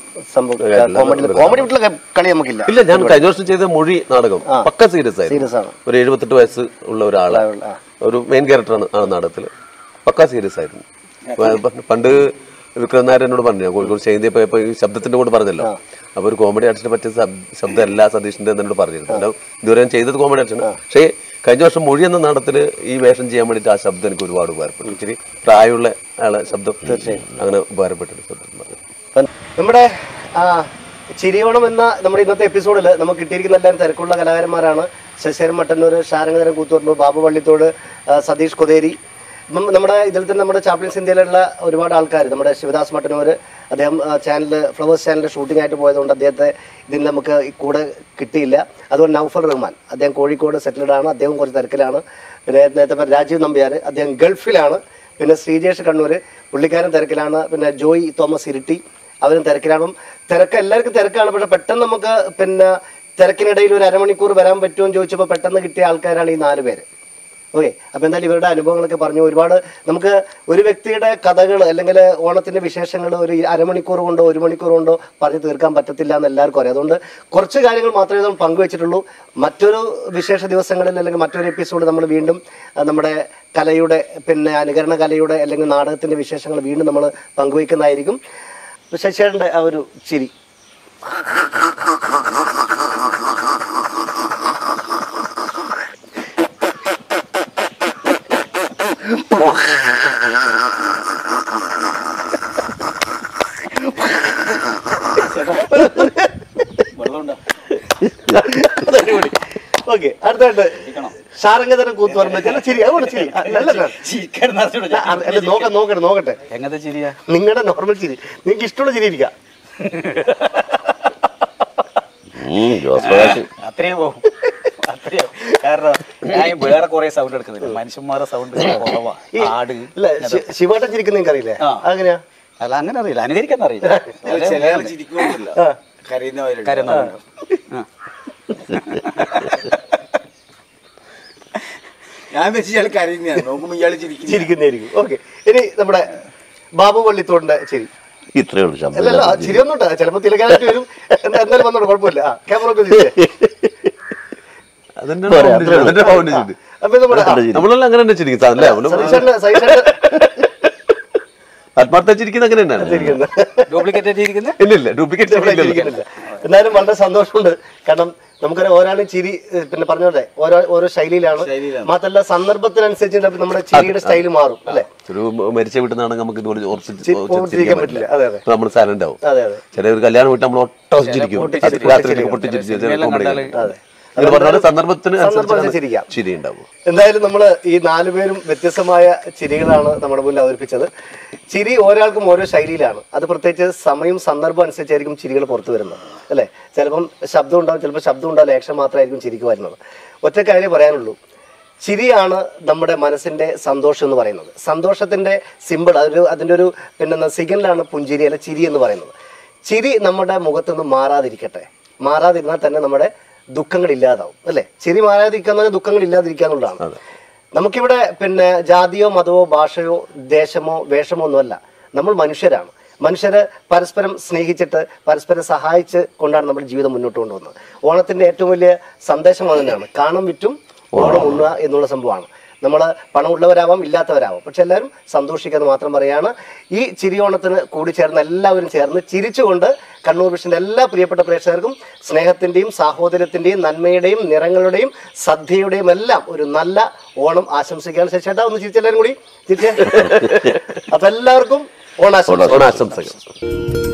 കോമഡി വീട്ടിലെ കളി നമുക്കില്ല. ഇല്ല, ഞാൻ കഴിഞ്ഞ വർഷം ചെയ്ത മൊഴി നാടകം പക്ക സീരിയസ് ആയിരുന്നു. ഒരു എഴുപത്തെട്ട് വയസ്സ് ഉള്ള ഒരാള്, ഒരു മെയിൻ ക്യാരക്ടറാണ് ആ നാടകത്തില്. പക്ക സീരിയസ് ആയിരുന്നു. പണ്ട് വിക്രം നായർ എന്നോട് പറഞ്ഞു, കോഴിക്കോട് ചെയ്തി പോയപ്പോ ഈ ശബ്ദത്തിന്റെ കൂടെ പറഞ്ഞല്ലോ, അപ്പൊ ഒരു കോമഡി ആർട്ടിസ്റ്റിനെ പറ്റിയ ശബ്ദം എല്ലാ സതീഷിന്റെ എന്നോട് പറഞ്ഞിരുന്നു. അല്ല ഇതുവരെ ഞാൻ ചെയ്തത് കോമഡി ആർട്ടിസ്റ്റാണ്. പക്ഷേ കഴിഞ്ഞ വർഷം മൊഴി എന്ന നാടകത്തില് ഈ വേഷം ചെയ്യാൻ വേണ്ടിയിട്ട് ആ ശബ്ദം എനിക്ക് ഒരുപാട് ഉപകാരപ്പെട്ടു. ഇച്ചിരി പ്രായമുള്ള ആളെ ശബ്ദം തീർച്ചയായും അങ്ങനെ ഉപകാരപ്പെട്ടു ശബ്ദം. നമ്മുടെ ചിരിയോണം എന്ന നമ്മുടെ ഇന്നത്തെ എപ്പിസോഡിൽ നമുക്ക് കിട്ടിയിരിക്കുന്ന എല്ലാവരും തിരക്കുള്ള കലാകാരന്മാരാണ്. ശശിധരൻ മട്ടന്നൂർ, ശാരംഗധരൻ കൂത്തുപറമ്പ്, ബാബു വള്ളിത്തോട്, സതീഷ് കൊതേരി. ഇപ്പം നമ്മുടെ ഇതിൽ തന്നെ നമ്മുടെ ചാപ്ലിൻസ് ഇന്ത്യയിലുള്ള ഒരുപാട് ആൾക്കാർ, നമ്മുടെ ശിവദാസ് മട്ടന്നൂർ, അദ്ദേഹം ചാനൽ ഫ്ലവേഴ്സ് ചാനലിൽ ഷൂട്ടിംഗ് ആയിട്ട് പോയതുകൊണ്ട് അദ്ദേഹത്തെ ഇതിന് നമുക്ക് കൂടെ കിട്ടിയില്ല. അതുപോലെ നൗഫൽ റഹ്മാൻ, അദ്ദേഹം കോഴിക്കോട് സെറ്റിൽഡ് ആണ്, അദ്ദേഹം കുറച്ച് തിരക്കിലാണ്. പിന്നെ നേരത്തെ രാജീവ് നമ്പ്യാർ, അദ്ദേഹം ഗൾഫിലാണ്. പിന്നെ ശ്രീജേഷ് കണ്ണൂർ, പുള്ളിക്കാരൻ തിരക്കിലാണ്. പിന്നെ ജോയ് തോമസ് ഇരിട്ടി, അവരും തിരക്കിലാണ്. തിരക്ക് എല്ലാവർക്കും തിരക്കാണ്. പക്ഷെ പെട്ടെന്ന് നമുക്ക് പിന്നെ തിരക്കിനിടയിൽ ഒരു അരമണിക്കൂർ വരാൻ പറ്റുമോ എന്ന് ചോദിച്ചപ്പോൾ പെട്ടെന്ന് കിട്ടിയ ആൾക്കാരാണ് ഈ നാല് പേര്. ഓക്കെ, അപ്പോൾ എന്തായാലും ഇവരുടെ അനുഭവങ്ങളൊക്കെ പറഞ്ഞു. ഒരുപാട് നമുക്ക് ഒരു വ്യക്തിയുടെ കഥകൾ അല്ലെങ്കിൽ ഓണത്തിൻ്റെ വിശേഷങ്ങൾ ഒരു അരമണിക്കൂർ കൊണ്ടോ ഒരു മണിക്കൂർ കൊണ്ടോ പറഞ്ഞു തീർക്കാൻ പറ്റത്തില്ല എന്ന് എല്ലാവർക്കും അറിയാം. അതുകൊണ്ട് കുറച്ച് കാര്യങ്ങൾ മാത്രമേ നമ്മൾ പങ്കുവെച്ചിട്ടുള്ളൂ. മറ്റൊരു വിശേഷ ദിവസങ്ങളിൽ അല്ലെങ്കിൽ മറ്റൊരു എപ്പിസോഡ് നമ്മൾ വീണ്ടും നമ്മുടെ കലയുടെ പിന്നെ അനുകരണ കലയുടെ അല്ലെങ്കിൽ നാടകത്തിൻ്റെ വിശേഷങ്ങൾ വീണ്ടും നമ്മൾ പങ്കുവയ്ക്കുന്നതായിരിക്കും. ശശിയേട്ടൻ്റെ ആ ഒരു ചിരി ഓക്കെ. അടുത്തായിട്ട് ഷാരംഗതരം കൂത്ത് പറഞ്ഞ ചില ചിരി അതുകൊണ്ട് ചിരി നോക്കട്ടെ നോക്കട്ടെ നോക്കട്ടെ എങ്ങനത്തെ ചിരിയാ? നിങ്ങളുടെ നോർമൽ ചിരി, നിങ്ങൾക്ക് ഇഷ്ടമുള്ള ചിരി ഇരിക്കാം. അത്രയും പോകും, അത്രയും. കാരണം ഞാൻ വേറെ കുറെ സൗണ്ട് എടുക്കുന്നില്ല, മനുഷ്യന്മാരുടെ സൗണ്ട് കുറവാ. ആട് ശിവാട്ടൻ ചിരിക്കുന്ന നിങ്ങൾക്ക് അറിയില്ലേ? അങ്ങനെയാ? അല്ല, അങ്ങനെ അറിയില്ല, അനുകരിക്കാൻ അറിയില്ല. ഞാൻ വെച്ച് ഇയാൾ കരയുന്നതാണ്, നോക്കുമ്പോ ഇയാൾ ചിരിക്കുന്നതായിരിക്കും. ഓക്കെ, ഇനി നമ്മുടെ ബാബു വള്ളിത്തോടിന്റെ ചിരി. ഇത്രയേ ഉള്ളൂ ശബ്ദം. അല്ലല്ല, ചിരി ഒന്നും ഉണ്ടാ, ചിലപ്പോ തിലകാനായിട്ട് വരും, എന്തായാലും വന്നോളൂ, കുഴപ്പമില്ല. ആ ക്യാമറ ഒക്കെ അപ്പൊ നമ്മുടെ നമ്മളെല്ലാം അങ്ങനെ തന്നെ ചിരിക്കും അല്ലേ? സതീശേട്ടന്റെ സതീശേട്ടൻ ആത്മാർത്ഥ ചിരിക്കുന്ന അങ്ങനെ തന്നെയാണ്. ഡ്യൂപ്ലിക്കേറ്റ് ഇരിക്കുന്നത് ഇല്ലില്ല, ഡ്യൂപ്ലിക്കേറ്റ് ചിരിക്കുന്നില്ല. എന്നാലും വളരെ സന്തോഷമുണ്ട്. കാരണം നമുക്കറിയാം ഓരോന്നും ചിരി പിന്നെ പറഞ്ഞോട്ടെ ഓരോ ഓരോ ശൈലിയിലാണ്. മാത്രമല്ല സന്ദർഭത്തിനനുസരിച്ച് നമ്മുടെ ചിരിയുടെ സ്റ്റൈല് മാറും അല്ലെ. ഒരു മരിച്ച വീട്ടിൽ നിന്നാണെങ്കിൽ നമുക്ക് ഇതുപോലെ ചിരിക്കാൻ പറ്റില്ല. അതെ അതെ, നമ്മൾ സൈലന്റ് ആവും. അതെ അതെ, ചില ഒരു കല്യാണം വീട്ടിൽ നമ്മൾ ഒട്ടം ചിരിക്കും, രാത്രിയിലേക്ക് പൊട്ടിച്ചിരിക്കും. സന്ദർഭത്തിന് ചിരിക്കാം, ചിരി ഉണ്ടാവും. എന്തായാലും നമ്മൾ ഈ നാലുപേരും വ്യത്യസ്തമായ ചിരികളാണ് നമ്മുടെ മുന്നിൽ അവതരിപ്പിച്ചത്. ചിരി ഓരോരാൾക്കും ഓരോ ശൈലിയിലാണ്. അത് പ്രത്യേകിച്ച് സമയം സന്ദർഭം അനുസരിച്ചായിരിക്കും ചിരികൾ പുറത്തു വരുന്നത് അല്ലേ. ചിലപ്പം ശബ്ദം ഉണ്ടാവും, ചിലപ്പോൾ ശബ്ദം ഉണ്ടാവില്ല, ആക്ഷൻ മാത്രമായിരിക്കും ചിരിക്ക് വരുന്നത്. ഒറ്റ കാര്യം പറയാനുള്ളൂ, ചിരിയാണ് നമ്മുടെ മനസ്സിന്റെ സന്തോഷം എന്ന് പറയുന്നത്. സന്തോഷത്തിന്റെ സിമ്പിൾ അതൊരു അതിൻ്റെ ഒരു പിന്നെ സിഗ്നലാണ് പുഞ്ചിരി അല്ല ചിരി എന്ന് പറയുന്നത്. ചിരി നമ്മുടെ മുഖത്തൊന്നും മാറാതിരിക്കട്ടെ. മാറാതിരുന്നാൽ തന്നെ നമ്മുടെ ദുഃഖങ്ങൾ ഇല്ലാതാവും അല്ലേ. ചിരി മാറാതിരിക്കുന്ന ദുഃഖങ്ങൾ ഇല്ലാതിരിക്കുക എന്നുള്ളതാണ്. നമുക്കിവിടെ പിന്നെ ജാതിയോ മതമോ ഭാഷയോ ദേശമോ വേഷമോ ഒന്നുമല്ല, നമ്മൾ മനുഷ്യരാണ്. മനുഷ്യര് പരസ്പരം സ്നേഹിച്ചിട്ട് പരസ്പരം സഹായിച്ച് കൊണ്ടാണ് നമ്മൾ ജീവിതം മുന്നോട്ട് കൊണ്ടുപോകുന്നത്. ഓണത്തിന്റെ ഏറ്റവും വലിയ സന്ദേശം അത് തന്നെയാണ്, കാണം വിറ്റും ഓണം ഉണ്ണുക എന്നുള്ള സംഭവമാണ്. നമ്മൾ പണമുള്ളവരാവാം ഇല്ലാത്തവരാവാം, പക്ഷെ എല്ലാവരും സന്തോഷിക്കുന്നത് മാത്രം പറയാണ്. ഈ ചിരി ഓണത്തിന് കൂടി ചേർന്ന് എല്ലാവരും ചേർന്ന് ചിരിച്ചുകൊണ്ട് കണ്ണൂർ വിഷന്റെ എല്ലാ പ്രിയപ്പെട്ട പ്രേക്ഷകർക്കും സ്നേഹത്തിന്റെയും സാഹോദര്യത്തിന്റെയും നന്മയുടെയും നിറങ്ങളുടെയും സദ്യയുടെയും എല്ലാം ഒരു നല്ല ഓണം ആശംസിക്കുകയാണ്. ശശിയേട്ടാ ഒന്ന് ചിരിച്ചെല്ലാവരും കൂടി ചിരിച്ചേ. അപ്പൊ എല്ലാവർക്കും ഓണാശംസകൾ. ഓണാശംസകൾ.